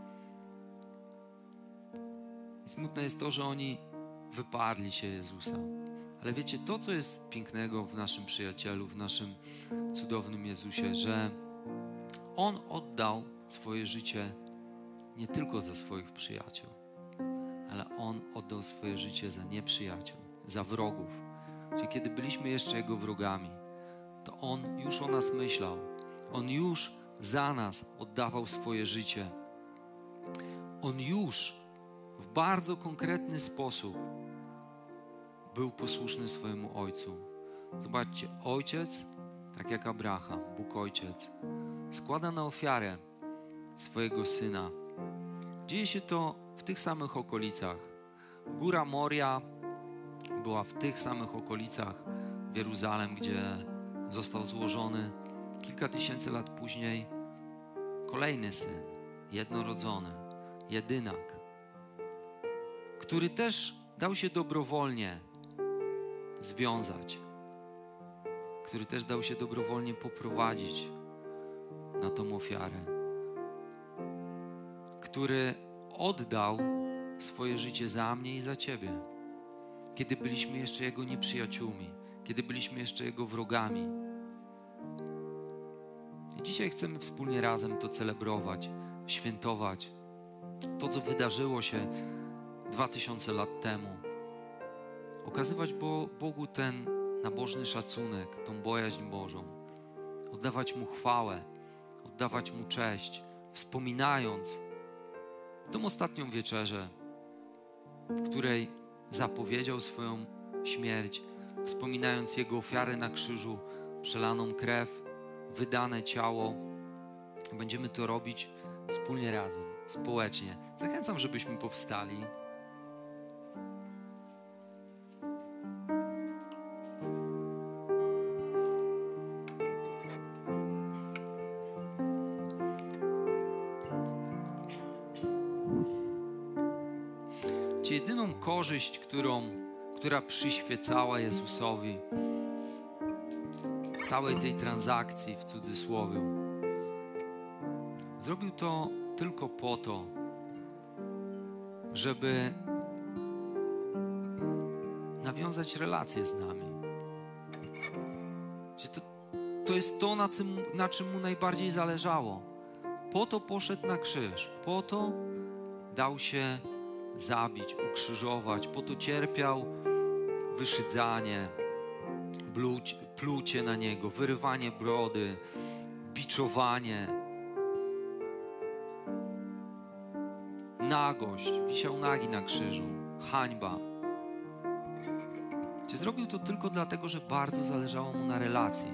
I smutne jest to, że oni wyparli się Jezusa. Ale wiecie, to, co jest pięknego w naszym przyjacielu, w naszym cudownym Jezusie, że On oddał swoje życie nie tylko za swoich przyjaciół, ale On oddał swoje życie za nieprzyjaciół, za wrogów. Czyli kiedy byliśmy jeszcze Jego wrogami, to On już o nas myślał. On już za nas oddawał swoje życie. On już w bardzo konkretny sposób był posłuszny swojemu Ojcu. Zobaczcie, Ojciec, tak jak Abraham, Bóg Ojciec, składa na ofiarę swojego Syna. Dzieje się to w tych samych okolicach. Góra Moria była w tych samych okolicach w Jeruzalem, gdzie został złożony kilka tysięcy lat później kolejny Syn, jednorodzony, jedynak, który też dał się dobrowolnie związać, który też dał się dobrowolnie poprowadzić na tą ofiarę, który oddał swoje życie za mnie i za Ciebie, kiedy byliśmy jeszcze Jego nieprzyjaciółmi, kiedy byliśmy jeszcze Jego wrogami. I dzisiaj chcemy wspólnie razem to celebrować, świętować. To, co wydarzyło się dwa tysiące lat temu. Okazywać Bogu ten nabożny szacunek, tą bojaźń Bożą. Oddawać Mu chwałę, oddawać Mu cześć, wspominając tą ostatnią wieczerzę, w której zapowiedział swoją śmierć, wspominając Jego ofiarę na krzyżu, przelaną krew, wydane ciało. Będziemy to robić wspólnie razem, społecznie. Zachęcam, żebyśmy powstali. Jedyną korzyść, którą, która przyświecała Jezusowi w całej tej transakcji, w cudzysłowie, zrobił to tylko po to, żeby nawiązać relacje z nami. To, to jest to, na czym, na czym Mu najbardziej zależało. Po to poszedł na krzyż, po to dał się zabić, ukrzyżować, po to cierpiał wyszydzanie, bluć, plucie na Niego, wyrywanie brody, biczowanie, nagość, wisiał nagi na krzyżu, hańba. Czy zrobił to tylko dlatego, że bardzo zależało Mu na relacji?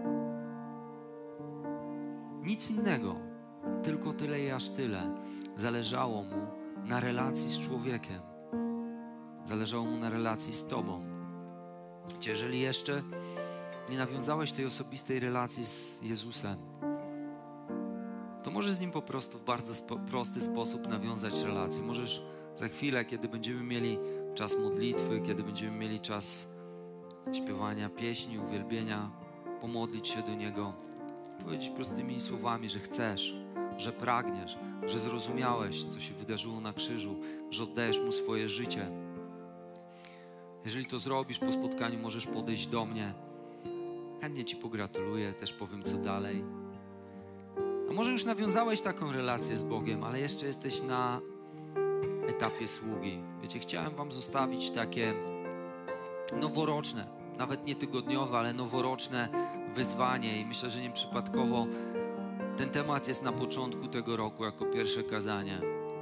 Nic innego, tylko tyle i aż tyle. Zależało Mu na relacji z człowiekiem. Zależało Mu na relacji z Tobą. Jeżeli jeszcze nie nawiązałeś tej osobistej relacji z Jezusem, to możesz z Nim po prostu w bardzo spo, prosty sposób nawiązać relację. Możesz za chwilę, kiedy będziemy mieli czas modlitwy, kiedy będziemy mieli czas śpiewania pieśni, uwielbienia, pomodlić się do Niego, powiedzieć prostymi słowami, że chcesz, że pragniesz, że zrozumiałeś, co się wydarzyło na krzyżu, że oddajesz Mu swoje życie. Jeżeli to zrobisz po spotkaniu, możesz podejść do mnie. Chętnie Ci pogratuluję, też powiem, co dalej. A może już nawiązałeś taką relację z Bogiem, ale jeszcze jesteś na etapie sługi. Wiecie, chciałem Wam zostawić takie noworoczne, nawet nie tygodniowe, ale noworoczne wyzwanie i myślę, że nieprzypadkowo ten temat jest na początku tego roku jako pierwsze kazanie.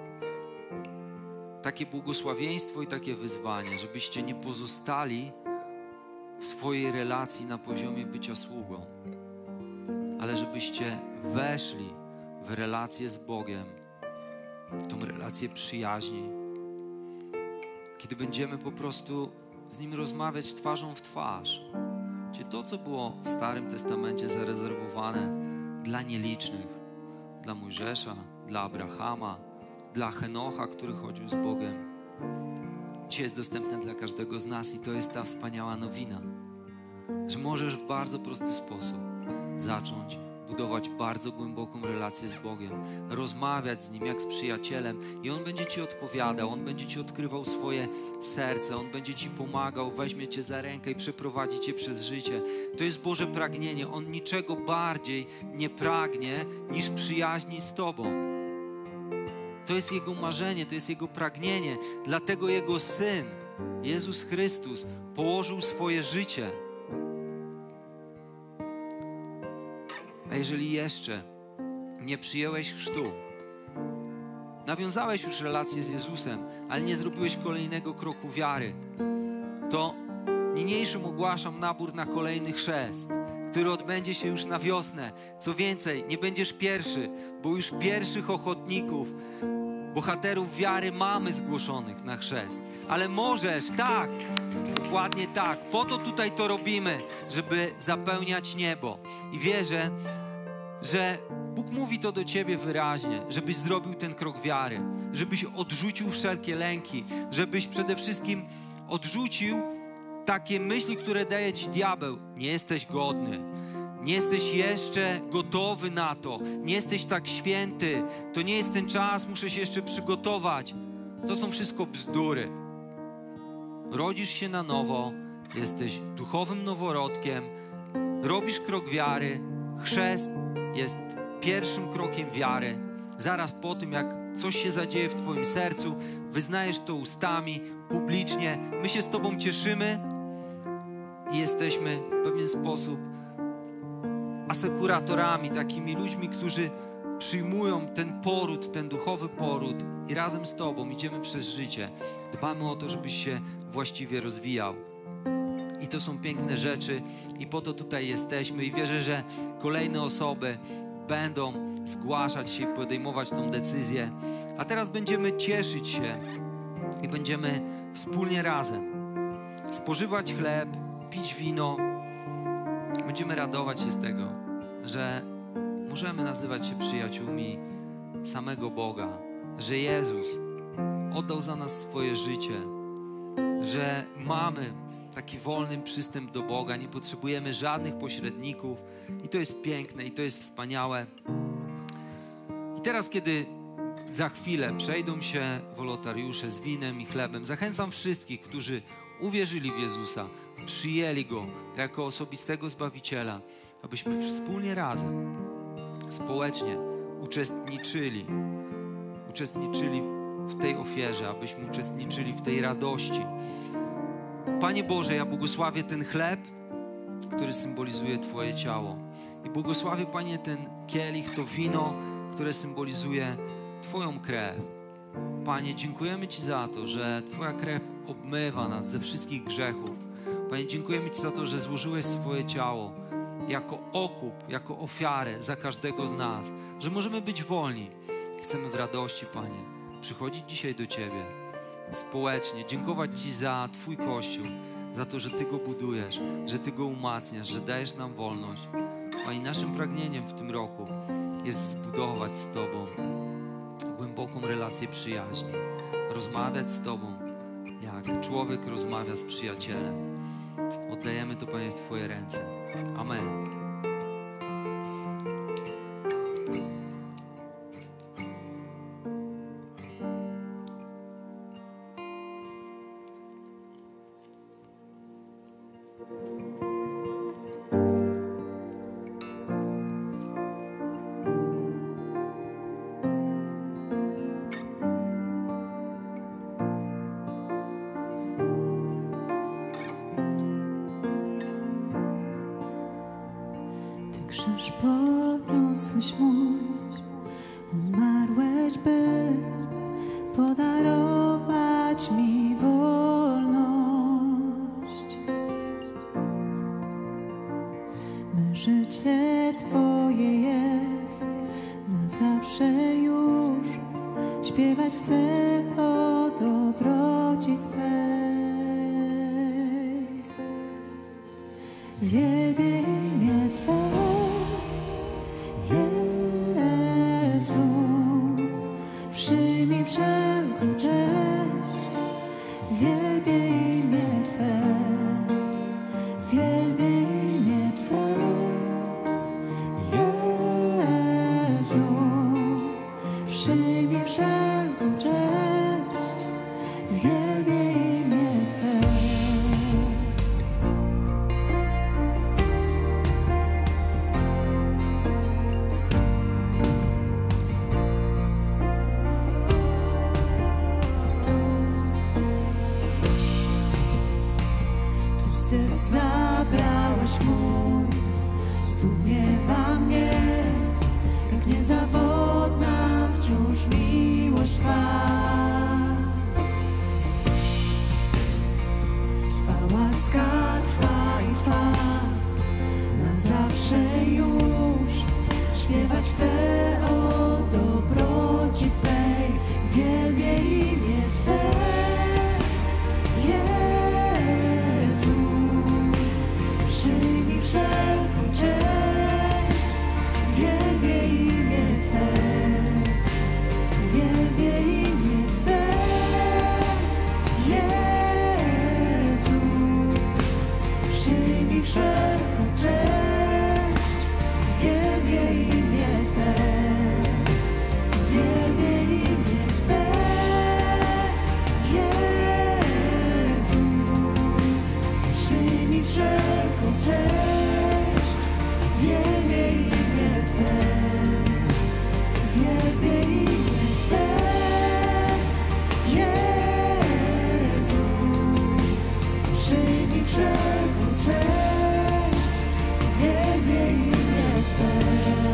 Takie błogosławieństwo i takie wyzwanie, żebyście nie pozostali w swojej relacji na poziomie bycia sługą, ale żebyście weszli w relację z Bogiem, w tą relację przyjaźni, kiedy będziemy po prostu z Nim rozmawiać twarzą w twarz. Gdzie to, co było w Starym Testamencie zarezerwowane dla nielicznych, dla Mojżesza, dla Abrahama, dla Henocha, który chodził z Bogiem, dzisiaj jest dostępne dla każdego z nas i to jest ta wspaniała nowina, że możesz w bardzo prosty sposób zacząć budować bardzo głęboką relację z Bogiem, rozmawiać z Nim jak z przyjacielem i On będzie Ci odpowiadał, On będzie Ci odkrywał swoje serce, On będzie Ci pomagał, weźmie Cię za rękę i przeprowadzi Cię przez życie. To jest Boże pragnienie. On niczego bardziej nie pragnie niż przyjaźni z Tobą. To jest Jego marzenie, to jest Jego pragnienie. Dlatego Jego Syn Jezus Chrystus położył swoje życie. A jeżeli jeszcze nie przyjąłeś chrztu, nawiązałeś już relację z Jezusem, ale nie zrobiłeś kolejnego kroku wiary, to niniejszym ogłaszam nabór na kolejny chrzest, który odbędzie się już na wiosnę. Co więcej, nie będziesz pierwszy, bo już pierwszych ochotników, bohaterów wiary mamy zgłoszonych na chrzest. Ale możesz, tak, dokładnie tak. Po to tutaj to robimy, żeby zapełniać niebo. I wierzę, że Bóg mówi to do ciebie wyraźnie, żebyś zrobił ten krok wiary, żebyś odrzucił wszelkie lęki, żebyś przede wszystkim odrzucił takie myśli, które daje ci diabeł. Nie jesteś godny, nie jesteś jeszcze gotowy na to, nie jesteś tak święty, to nie jest ten czas, muszę się jeszcze przygotować. To są wszystko bzdury. Rodzisz się na nowo, jesteś duchowym noworodkiem, robisz krok wiary, chrzest jest pierwszym krokiem wiary. Zaraz po tym, jak coś się zadzieje w twoim sercu, wyznajesz to ustami, publicznie. My się z tobą cieszymy i jesteśmy w pewien sposób asekuratorami, takimi ludźmi, którzy przyjmują ten poród, ten duchowy poród i razem z tobą idziemy przez życie. Dbamy o to, żebyś się właściwie rozwijał. I to są piękne rzeczy i po to tutaj jesteśmy i wierzę, że kolejne osoby będą zgłaszać się i podejmować tą decyzję. A teraz będziemy cieszyć się i będziemy wspólnie razem spożywać chleb, pić wino. Będziemy radować się z tego, że możemy nazywać się przyjaciółmi samego Boga, że Jezus oddał za nas swoje życie, że mamy taki wolny przystęp do Boga, nie potrzebujemy żadnych pośredników i to jest piękne i to jest wspaniałe. I teraz, kiedy za chwilę przejdą się wolontariusze z winem i chlebem, zachęcam wszystkich, którzy uwierzyli w Jezusa, przyjęli Go jako osobistego Zbawiciela, abyśmy wspólnie razem, społecznie uczestniczyli, uczestniczyli w tej ofierze, abyśmy uczestniczyli w tej radości. Panie Boże, ja błogosławię ten chleb, który symbolizuje Twoje ciało. I błogosławię, Panie, ten kielich, to wino, które symbolizuje Twoją krew. Panie, dziękujemy Ci za to, że Twoja krew obmywa nas ze wszystkich grzechów. Panie, dziękujemy Ci za to, że złożyłeś swoje ciało jako okup, jako ofiarę za każdego z nas, że możemy być wolni. Chcemy w radości, Panie, przychodzić dzisiaj do Ciebie społecznie, dziękować Ci za Twój Kościół, za to, że Ty go budujesz, że Ty go umacniasz, że dajesz nam wolność. Panie, naszym pragnieniem w tym roku jest zbudować z Tobą głęboką relację przyjaźni, rozmawiać z Tobą, jak człowiek rozmawia z przyjacielem. Oddajemy to, Panie, w Twoje ręce. Amen. Krzyż podniosłeś mój, umarłeś, by podarować mi wolność. Me życie Twoje jest na zawsze już, śpiewać chcę o dobroci Twej. Wielbię imię Twe, Jezu, przyjmij wszelką cześć. Wielbię imię Twe, wielbię imię Twe, Jezu, przyjmij wszelką cześć. Wielbię imię Twe. wstyd zabrałeś mój, zdumiewa mnie, jak niezawodna wciąż miłość Twa. Twa łaska trwa i trwa, na zawsze już. Śpiewać chcę o dobroci Twej, wielbię imię Twe. Jezu, przyjmij wszelką cześć, wielbię imię Twe, wielbię imię Twe. Jezu, przyjmij wszelką cześć, wielbię imię Twe, wielbię imię Twe. Jezu, przyjmij wszelką cześć, wielbię imię Twe, wielbię imię Twe. Jezu, przyjmij wszelką cześć, wielbię imię Twe.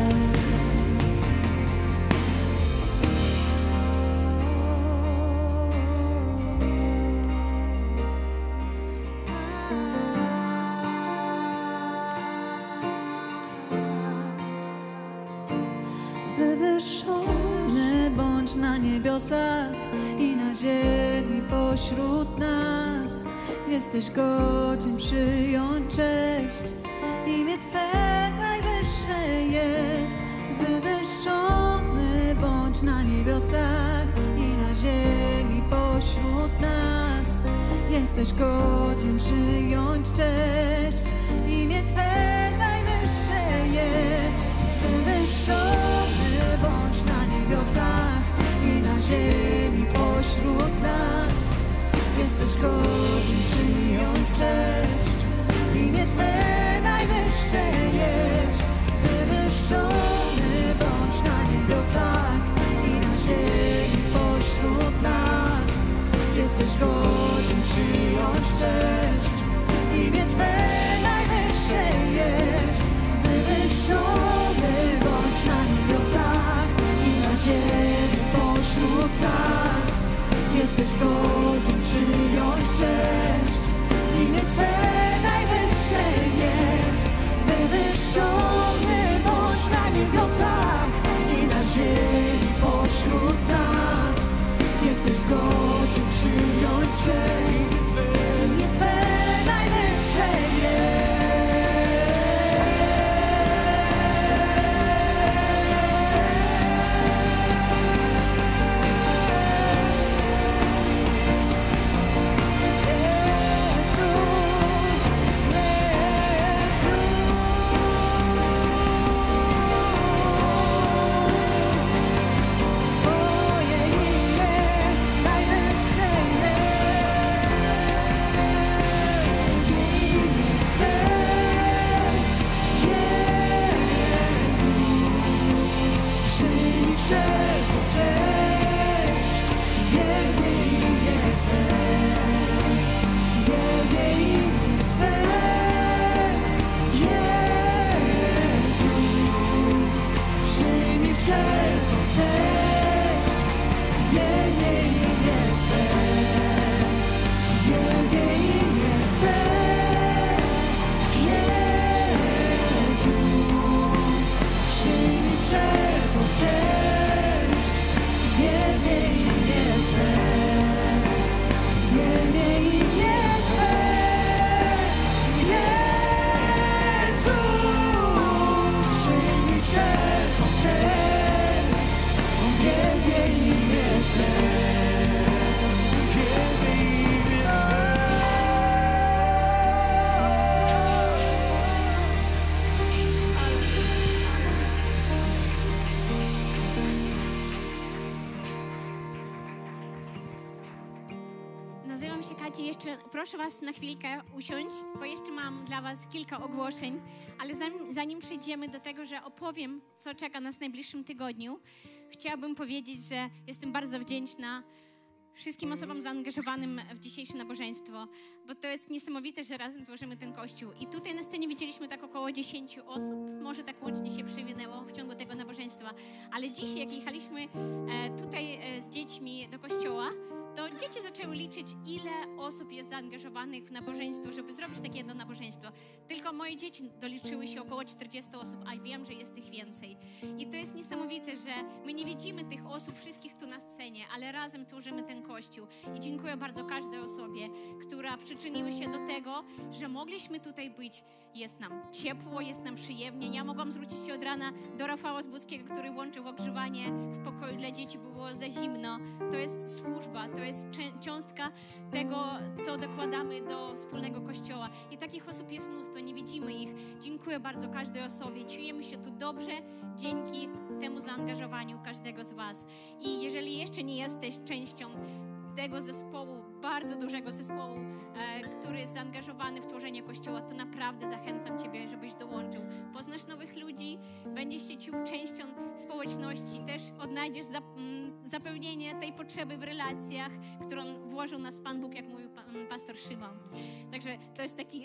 Wywyższony bądź na niebiosach i na ziemi pośród nas. Jesteś godzien przyjąć cześć, imię Twe najwyższe jest. Wywyższony bądź na niebiosach i na ziemi pośród nas. Jesteś godzien przyjąć cześć, imię Twe najwyższe jest. Wywyższony bądź na niebiosach i na ziemi pośród nas. Jesteś godzien przyjąć cześć, imię Twe najwyższe jest. Wywyższony bądź na niebiosach i na ziemi pośród nas. Jesteś godzien przyjąć cześć, imię Twe najwyższe jest. Wywyższony bądź na niebiosach i na ziemi pośród nas. Jesteś godzien przyjąć cześć, imię Twe najwyższe jest. Wywyższony bądź na niebiosach i na ziemi pośród nas. Jesteś godzien przyjąć cześć, imię Twe najwyższe jest. Nazywam się Kaci. Jeszcze proszę Was na chwilkę usiąść, bo jeszcze mam dla Was kilka ogłoszeń, ale zanim, zanim przejdziemy do tego, że opowiem, co czeka nas w najbliższym tygodniu, chciałabym powiedzieć, że jestem bardzo wdzięczna wszystkim osobom zaangażowanym w dzisiejsze nabożeństwo, bo to jest niesamowite, że razem tworzymy ten kościół. I tutaj na scenie widzieliśmy tak około dziesięciu osób, może tak łącznie się przewinęło w ciągu tego nabożeństwa. Ale dzisiaj, jak jechaliśmy e, tutaj e, z dziećmi do kościoła, to dzieci zaczęły liczyć, ile osób jest zaangażowanych w nabożeństwo, żeby zrobić takie jedno nabożeństwo. Tylko moje dzieci doliczyły się około czterdziestu osób, a wiem, że jest ich więcej. I to jest niesamowite, że my nie widzimy tych osób wszystkich tu na scenie, ale razem tworzymy ten kościół. I dziękuję bardzo każdej osobie, która przyczyniła się do tego, że mogliśmy tutaj być. Jest nam ciepło, jest nam przyjemnie. Ja mogłam zwrócić się od rana do Rafała Zbudzkiego, który łączył ogrzewanie w pokoju dla dzieci, było za zimno. To jest służba, to jest cząstka tego, co dokładamy do wspólnego kościoła. I takich osób jest mnóstwo, nie widzimy ich. Dziękuję bardzo każdej osobie. Czujemy się tu dobrze dzięki temu zaangażowaniu każdego z was. I jeżeli jeszcze nie jesteś częścią tego zespołu, bardzo dużego zespołu, e, który jest zaangażowany w tworzenie Kościoła, to naprawdę zachęcam Ciebie, żebyś dołączył. Poznasz nowych ludzi, będziesz się czuł częścią społeczności, też odnajdziesz zap, m, zapełnienie tej potrzeby w relacjach, którą włożył nas Pan Bóg, jak mówił pan, pastor Szymon. Także to jest taki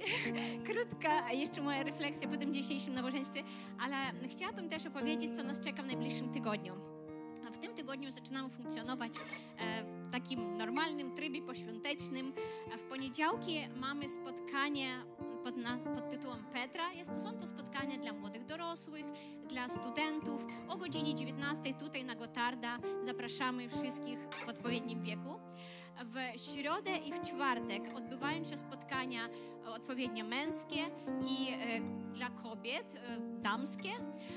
krótka jeszcze moja refleksja po tym dzisiejszym nabożeństwie, ale chciałabym też opowiedzieć, co nas czeka w najbliższym tygodniu. A w tym tygodniu zaczynamy funkcjonować e, w takim normalnym trybie poświątecznym. W poniedziałki mamy spotkanie pod, na, pod tytułem Petra. Jest to, są to spotkania dla młodych dorosłych, dla studentów. O godzinie dziewiętnastej tutaj na Gotarda zapraszamy wszystkich w odpowiednim wieku. W środę i w czwartek odbywają się spotkania odpowiednio męskie i e, dla kobiet, e, damskie.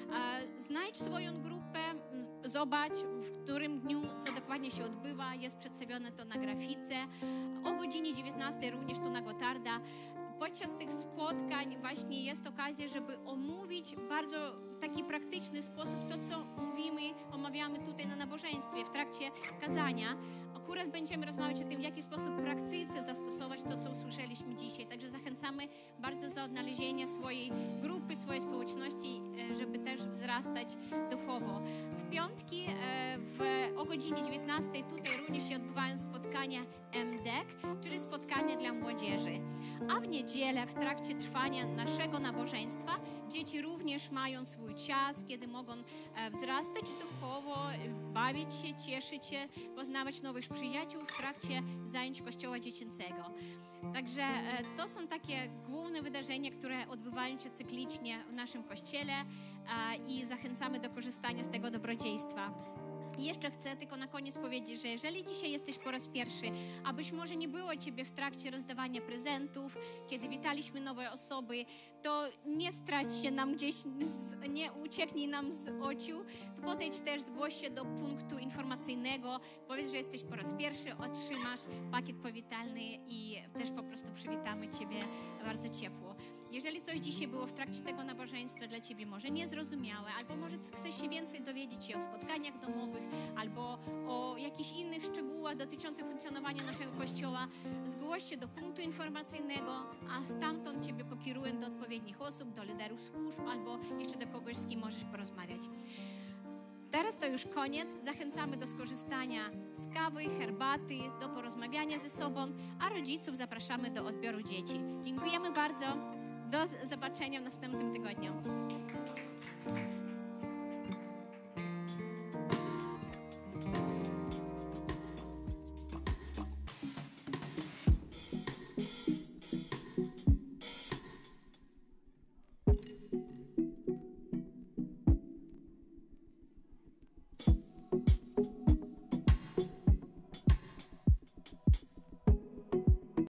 E, znajdź swoją grupę, zobacz, w którym dniu, co dokładnie się odbywa. Jest przedstawione to na grafice. O godzinie dziewiętnastej również tu na Gotarda. Podczas tych spotkań właśnie jest okazja, żeby omówić bardzo w taki praktyczny sposób to, co mówimy, omawiamy tutaj na nabożeństwie w trakcie kazania. Akurat będziemy rozmawiać o tym, w jaki sposób w praktyce zastosować to, co usłyszeliśmy dzisiaj. Także zachęcamy bardzo za odnalezienie swojej grupy, swojej społeczności, żeby też wzrastać duchowo. W piątki w, o godzinie dziewiętnastej tutaj również się odbywają spotkania M D E K, czyli spotkania dla młodzieży. A w niedzielę w trakcie trwania naszego nabożeństwa dzieci również mają swój czas, kiedy mogą wzrastać duchowo, bawić się, cieszyć się, poznawać nowych przyjaciół w trakcie zajęć Kościoła Dziecięcego. Także to są takie główne wydarzenia, które odbywają się cyklicznie w naszym Kościele i zachęcamy do korzystania z tego dobrodziejstwa. I jeszcze chcę tylko na koniec powiedzieć, że jeżeli dzisiaj jesteś po raz pierwszy, a być może nie było Ciebie w trakcie rozdawania prezentów, kiedy witaliśmy nowe osoby, to nie strać się nam gdzieś, z, nie ucieknij nam z oczu, to podejdź też, zgłoś się do punktu informacyjnego, powiedz, że jesteś po raz pierwszy, otrzymasz pakiet powitalny i też po prostu przywitamy Ciebie bardzo ciepło. Jeżeli coś dzisiaj było w trakcie tego nabożeństwa dla Ciebie może niezrozumiałe, albo może chcesz się więcej dowiedzieć się o spotkaniach domowych, albo o jakichś innych szczegółach dotyczących funkcjonowania naszego Kościoła, zgłoś się do punktu informacyjnego, a stamtąd Ciebie pokieruję do odpowiednich osób, do liderów służb, albo jeszcze do kogoś, z kim możesz porozmawiać. Teraz to już koniec. Zachęcamy do skorzystania z kawy, herbaty, do porozmawiania ze sobą, a rodziców zapraszamy do odbioru dzieci. Dziękujemy bardzo. Do zobaczenia w następnym tygodniu.